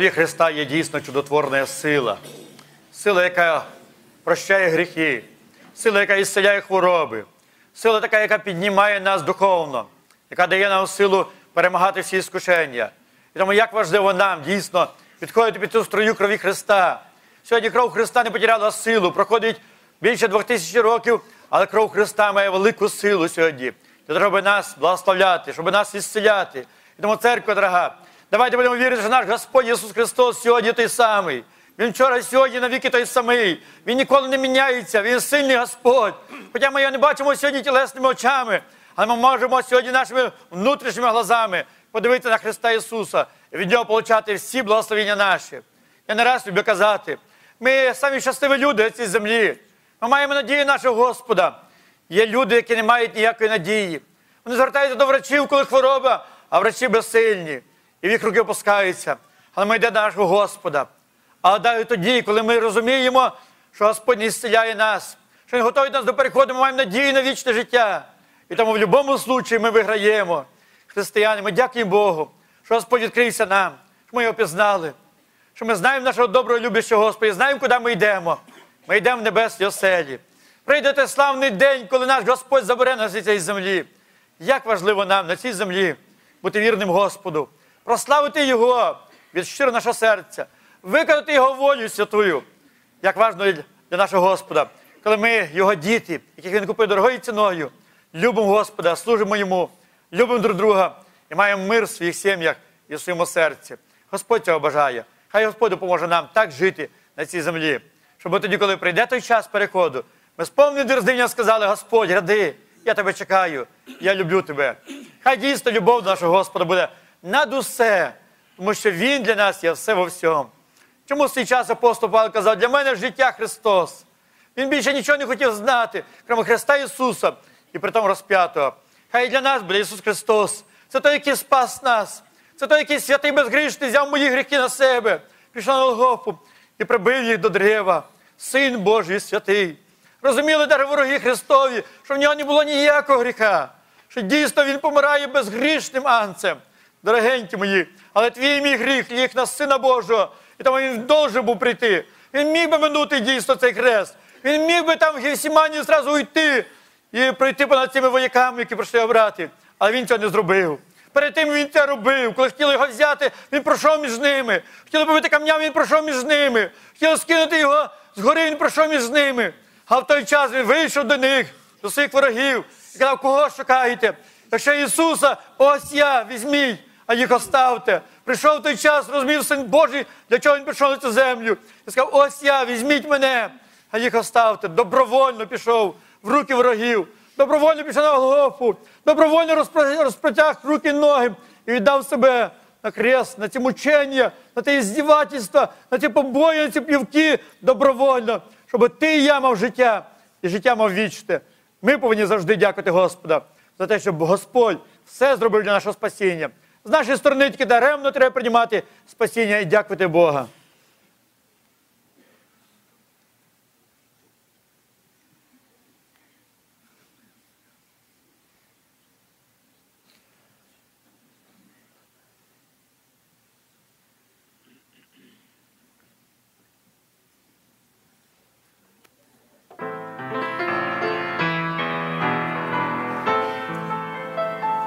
крові Христа є дійсно чудотворна сила. Сила, яка прощає гріхи, сила, яка ісцеляє хвороби, сила така, яка піднімає нас духовно, яка дає нам силу перемагати всі іскушення. І тому як важливо нам дійсно підходити під цю струю крові Христа. Сьогодні кров Христа не потеряла силу, проходить більше двох тисяч років, але кров Христа має велику силу сьогодні, для того, щоб нас благословляти, щоб нас ісцеляти. І тому, церква дорога, давайте будемо вірити, що наш Господь Ісус Христос сьогодні той самий. Він вчора, сьогодні, навіки той самий. Він ніколи не міняється, Він сильний Господь. Хоча ми його не бачимо сьогодні тілесними очами, але ми можемо сьогодні нашими внутрішніми глазами подивитися на Христа Ісуса і від Нього отримати всі благословення наші. Я не раз люблю казати, ми самі щасливі люди на цій землі. Ми маємо надію нашого Господа. Є люди, які не мають ніякої надії. Вони звертаються до врачів, коли хвороба, а врачі безсильні. І в їх руки опускаються. Але ми йдемо до нашого Господа. Але навіть тоді, коли ми розуміємо, що Господь не зціляє нас, що Він готовий нас до переходу, ми маємо надію на вічне життя. І тому в будь-якому випадку ми виграємо. Християни, ми дякуємо Богу, що Господь відкрився нам, що ми його пізнали, що ми знаємо нашого доброго люблячого Господа, знаємо, куди ми йдемо. Ми йдемо в небесній оселі. Прийде той славний день, коли наш Господь забере нас з цієї землі. Як важливо нам на цій землі бути вірним Господу, прославити Його від щиро нашого серця, виконати Його волю святую. Як важливо для нашого Господа, коли ми Його діти, яких Він купив дорогою ціною, любимо Господа, служимо Йому, любимо друг друга і маємо мир в своїх сім'ях і в своєму серці. Господь цього бажає. Хай Господь допоможе нам так жити на цій землі, щоб тоді, коли прийде той час переходу, ми з повним дерзновенням сказали: Господь, ради, я тебе чекаю, я люблю тебе. Хай дійсно любов до нашого Господа буде над усе, тому що Він для нас є все во всьому. Чому в цей час апостол Павло казав: для мене життя Христос. Він більше нічого не хотів знати, крім Христа Ісуса і притом розп'ятого. Хай для нас буде Ісус Христос. Це той, який спас нас. Це той, який святий безгрішний взяв мої гріхи на себе, пішов на Голгофу і прибив їх до дерева. Син Божий святий. Розуміли навіть вороги Христові, що в нього не було ніякого гріха, що дійсно Він помирає безгрішним анцем. Дорогенькі мої, але твій мій гріх ліг на Сина Божого, і тому Він должен був прийти. Він міг би минути дійсно цей хрест. Він міг би там в Гефсимані зразу уйти і пройти понад цими вояками, які прийшли обрати. Але Він цього не зробив. Перед тим Він це робив. Коли хотіли його взяти, Він пройшов між ними. Хотіли побити камнями, Він пройшов між ними. Хотіли скинути його згори, Він пройшов між ними. А в той час Він вийшов до них, до своїх ворогів, і казав: кого шукаєте? Якщо Ісуса, ось я, візьміть, а їх оставте. Прийшов той час, розумів Син Божий, для чого Він прийшов на цю землю. І сказав: ось я, візьміть мене, а їх оставте. Добровольно пішов в руки ворогів, добровольно пішов на Голгофу, добровольно розпротяг руки і ноги і віддав себе на хрест, на ці мучення, на ті здівательства, на ті побої, на ці плівки, добровольно, щоб ти і я мав життя, і життя мав вічне. Ми повинні завжди дякувати Господа за те, щоб Господь все зробив для нашого спасіння. З нашої сторони тільки даремно треба приймати спасіння і дякувати Бога.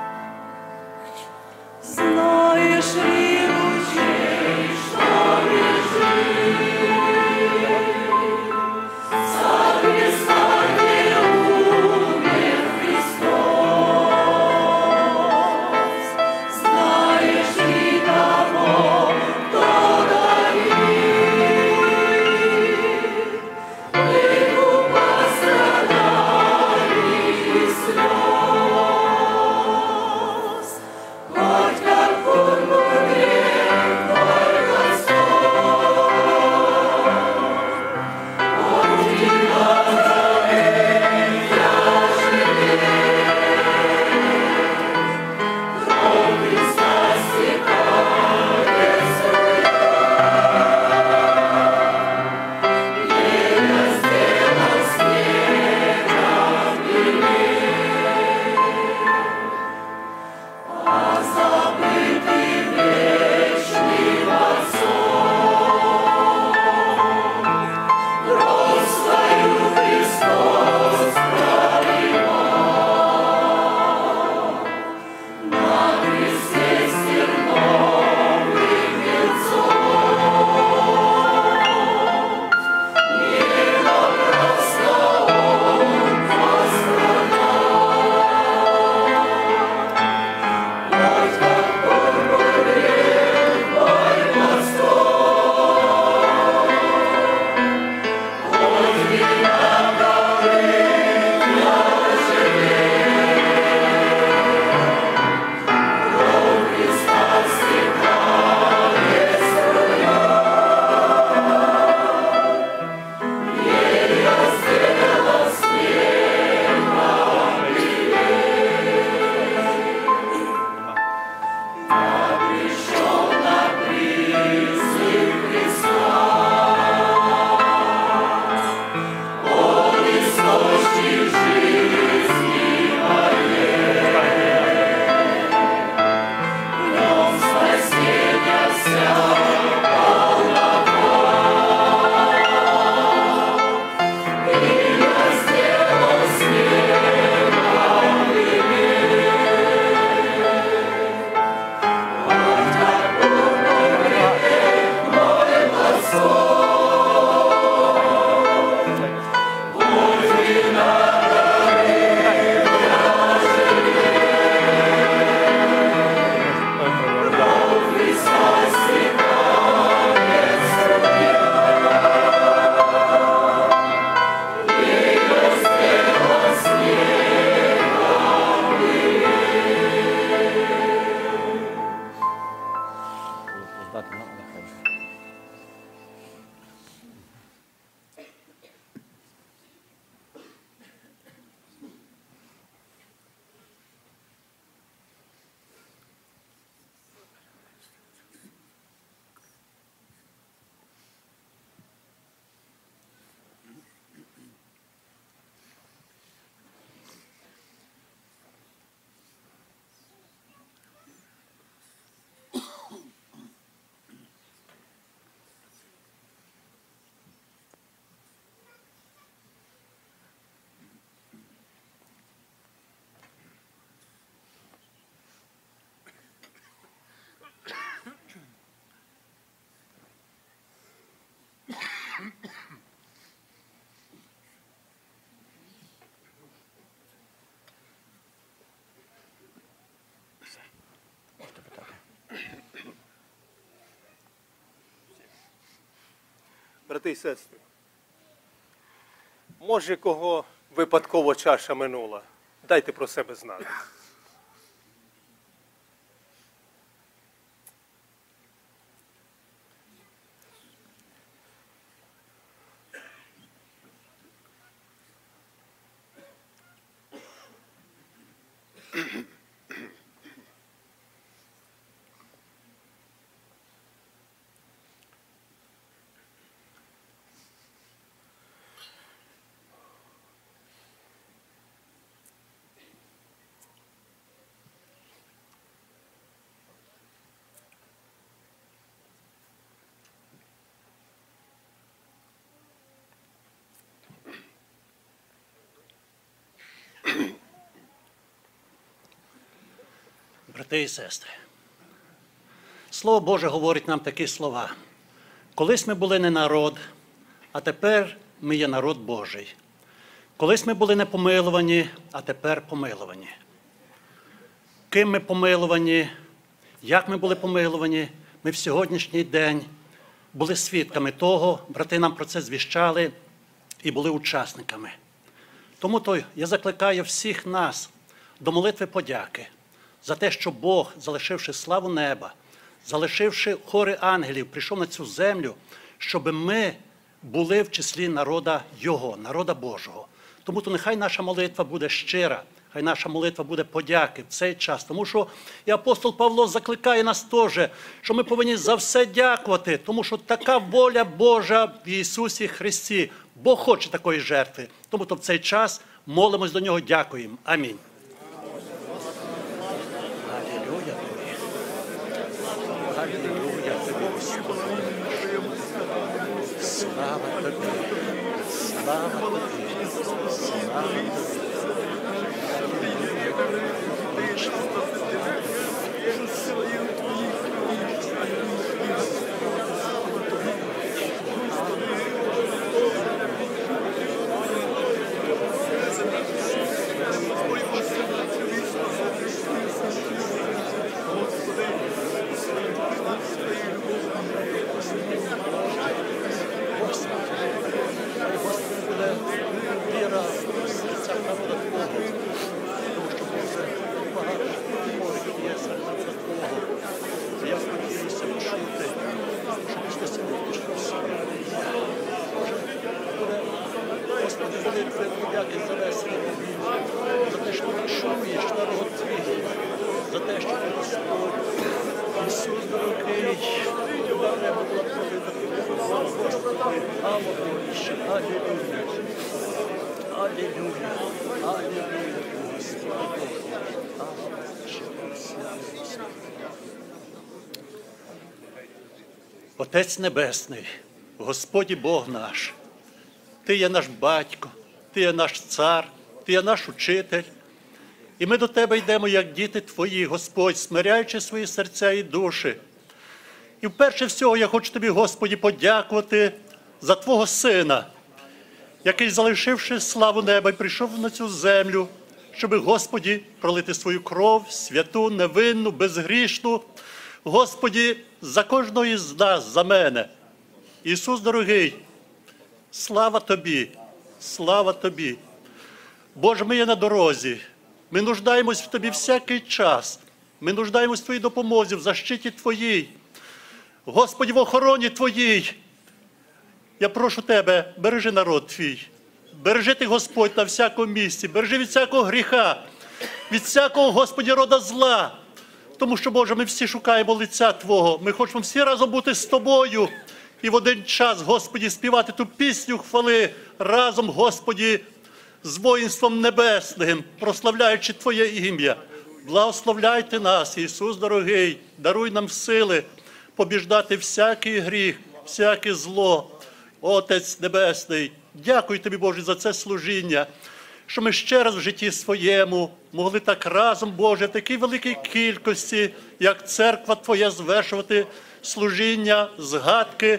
Знаешь ли, ручей, что Брати і сестри, може, кого випадково чаша минула, дайте про себе знати. Брати і сестри, Слово Боже говорить нам такі слова. Колись ми були не народ, а тепер ми є народ Божий. Колись ми були не помилувані, а тепер помилувані. Ким ми помилувані, як ми були помилувані, ми в сьогоднішній день були свідками того, брати нам про це звіщали і були учасниками. Тому то я закликаю всіх нас до молитви подяки за те, що Бог, залишивши славу неба, залишивши хори ангелів, прийшов на цю землю, щоб ми були в числі народа Його, народа Божого. Тому то нехай наша молитва буде щира, хай наша молитва буде подяки в цей час. Тому що і апостол Павло закликає нас теж, що ми повинні за все дякувати, тому що така воля Божа в Ісусі Христі. Бог хоче такої жертви. Тому то в цей час молимось до Нього, дякуємо. Амінь. Алілуя тобі. Алілуя тобі, Господи. Слава тобі. Слава тобі. Слава тобі. Віра в серця народа Твого, тому що Боже, багато хворих є серед народа Твого. Я сподіваюся почути, що після сьогодні Боже, буде, Господи, молитви подяки за весь світ, за те, що Ти чуєш народ Твій, за те, що Ти Господь, Ісус дорогий, на небо була пролита Твого, Господи, алілуя, алілуя. Алілуя, алілуя, Господи, Отець Небесний, Господі Бог наш, Ти є наш батько, Ти є наш цар, Ти є наш учитель. І ми до Тебе йдемо, як діти Твої, Господь, смиряючи свої серця і душі. І вперше всього я хочу Тобі, Господі, подякувати за Твого Сина, який, залишивши славу неба, прийшов на цю землю, щоб, Господі, пролити свою кров, святу, невинну, безгрішну. Господі, за кожного із нас, за мене. Ісус дорогий, слава Тобі, слава Тобі. Боже, ми є на дорозі, ми нуждаємось в Тобі всякий час, ми нуждаємось в Твоїй допомозі, в защиті Твоїй. Господі, в охороні Твоїй. Я прошу Тебе, бережи народ Твій, бережи Ти, Господь, на всякому місці, бережи від всякого гріха, від всякого, Господі, рода зла. Тому що, Боже, ми всі шукаємо лиця Твого, ми хочемо всі разом бути з Тобою і в один час, Господі, співати ту пісню хвали разом, Господі, з воїнством небесним, прославляючи Твоє ім'я. Благословляйте нас, Ісус дорогий, даруй нам сили побіждати всякий гріх, всяке зло. Отець Небесний, дякую Тобі, Боже, за це служіння, що ми ще раз в житті своєму могли так разом, Боже, в такій великій кількості, як церква Твоя, звершувати служіння, згадки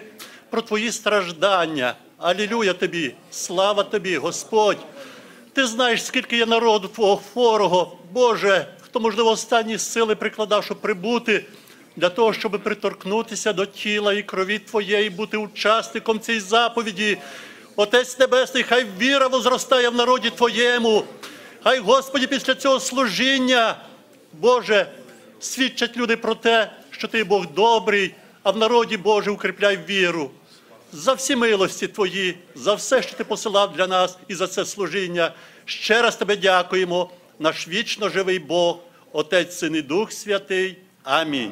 про твої страждання. Алілюя тобі, слава тобі, Господь. Ти знаєш, скільки є народу твого хворого, Боже, хто, можливо, останні сили прикладав, щоб прибути, для того, щоб приторкнутися до тіла і крові Твоєї, бути учасником цієї заповіді. Отець Небесний, хай віра возростає в народі Твоєму. Хай, Господі, після цього служіння, Боже, свідчать люди про те, що Ти Бог добрий, а в народі, Боже, укріпляй віру. За всі милості Твої, за все, що Ти посилав для нас і за це служіння. Ще раз Тебе дякуємо, наш вічно живий Бог, Отець, Син і Дух Святий. Амінь.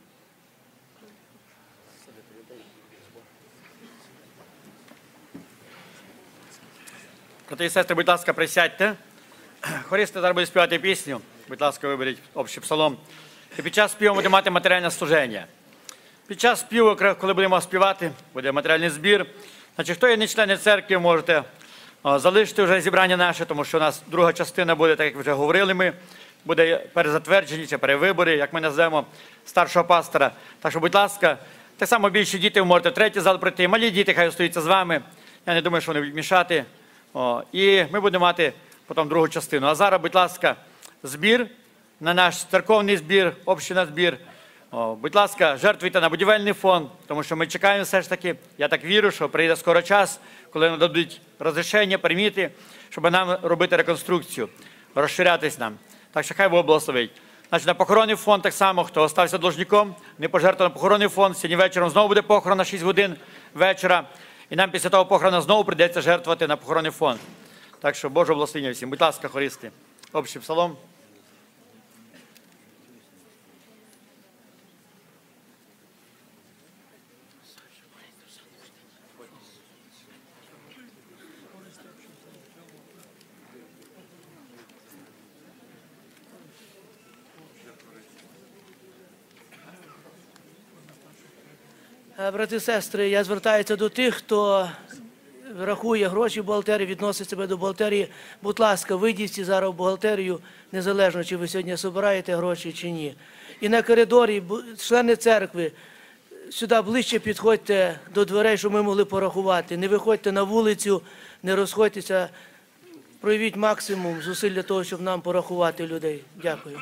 Брати і сестри, будь ласка, присядьте. Хористи зараз будуть співати пісню. Будь ласка, виберіть общий псалом. І під час співу будемо мати матеріальне служення. Під час співу, коли будемо співати, буде матеріальний збір. Значить, хто є не члени церкви, можете о, залишити вже зібрання наше, тому що у нас друга частина буде, так як вже говорили ми, буде перезатверджені чи перевибори, як ми назвемо, старшого пастора. Так що, будь ласка, так само більше діти ви можете в третій зал прийти. Малі діти хай остаються з вами. Я не думаю, що вони будуть мішати. О, і ми будемо мати потім другу частину. А зараз, будь ласка, збір на наш церковний збір, общий збір. О, будь ласка, жертвуйте на будівельний фонд, тому що ми чекаємо все ж таки. Я так вірю, що прийде скоро час, коли нам дадуть розрішення, приміти, щоб нам робити реконструкцію, розширятись нам. Так що хай Бог благословить. Значить, на похоронний фонд так само, хто остався должником, не пожертвував на похоронний фонд. Сьогодні вечором знову буде похорон на шість годин вечора. І нам після того похорону знову прийдеться жертвувати на похоронний фонд. Так що Божого благословення всім. Будь ласка, хористи. Общий псалом. Брати і сестри, я звертаюся до тих, хто рахує гроші в бухгалтерії, відносить себе до бухгалтерії. Будь ласка, вийдіть зараз в бухгалтерію, незалежно, чи ви сьогодні збираєте гроші, чи ні. І на коридорі, члени церкви, сюди ближче підходьте до дверей, щоб ми могли порахувати. Не виходьте на вулицю, не розходьтеся, проявіть максимум зусиль для того, щоб нам порахувати людей. Дякую.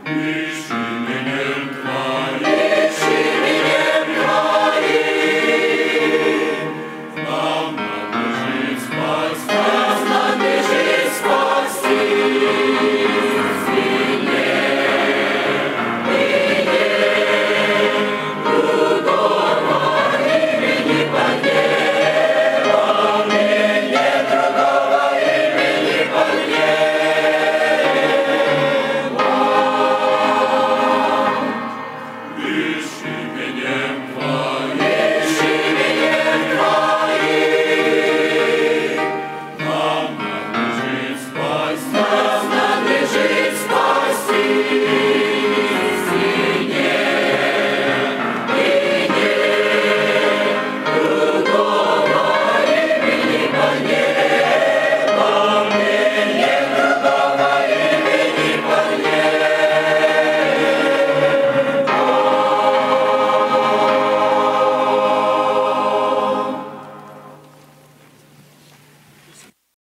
Ми